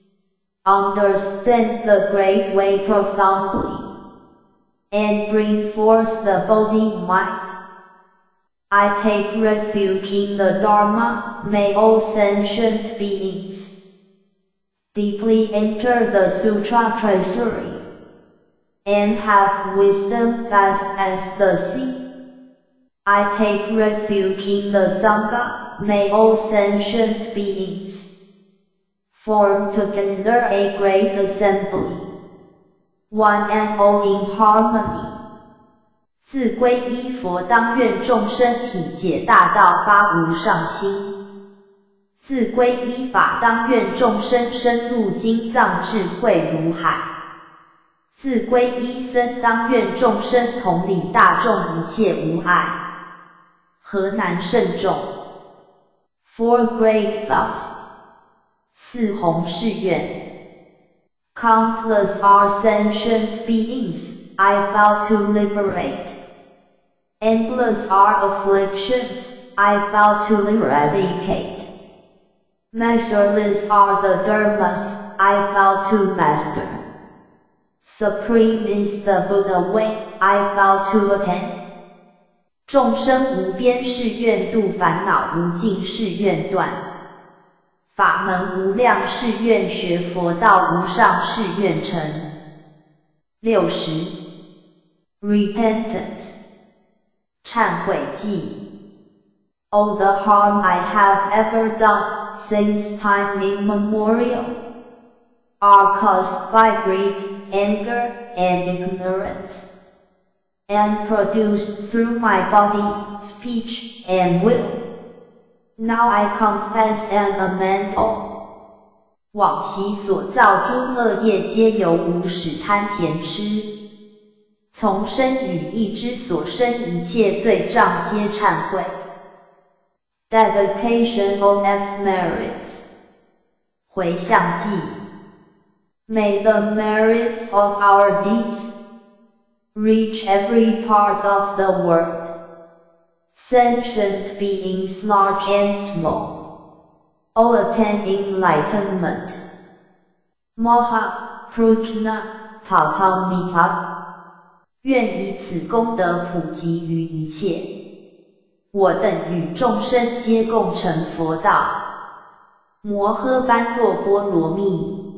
understand the great way profoundly, and bring forth the Bodhi-mind. I take refuge in the Dharma, may all sentient beings deeply enter the Sutra treasury, and have wisdom vast as the sea. I take refuge in the Sangha, may all sentient beings form together a great assembly, one and all in harmony. 自皈依佛，当愿众生体解大道，发无上心。自皈依法，当愿众生深入经藏，智慧如海。自皈依僧，当愿众生同理大众，一切无碍。河南慎重。Four Great Vows. 四弘誓愿。Countless are sentient beings I vow to liberate. Endless are afflictions I vow to eradicate. Measureless are the dharmas I vow to master. Supreme is the Buddha way I vow to attain. 众生无边誓愿度，烦恼无尽誓愿断。法门无量誓愿学，佛道无上誓愿成。60. Repentance. 忏悔记。All the harm I have ever done since time immemorial are caused by greed, anger, and ignorance, and produced through my body, speech, and will. Now I confess and amend all. 往昔所造诸恶业，皆由无始贪甜痴。从身语意之所生一切罪障，皆忏悔。Dedication of merits. 回向记。May the merits of our deeds reach every part of the world. Sentient beings large and small, all attain enlightenment. Moha Prajna Paramita. 愿以此功德普及于一切，我等与众生皆共成佛道。摩诃般若波罗蜜。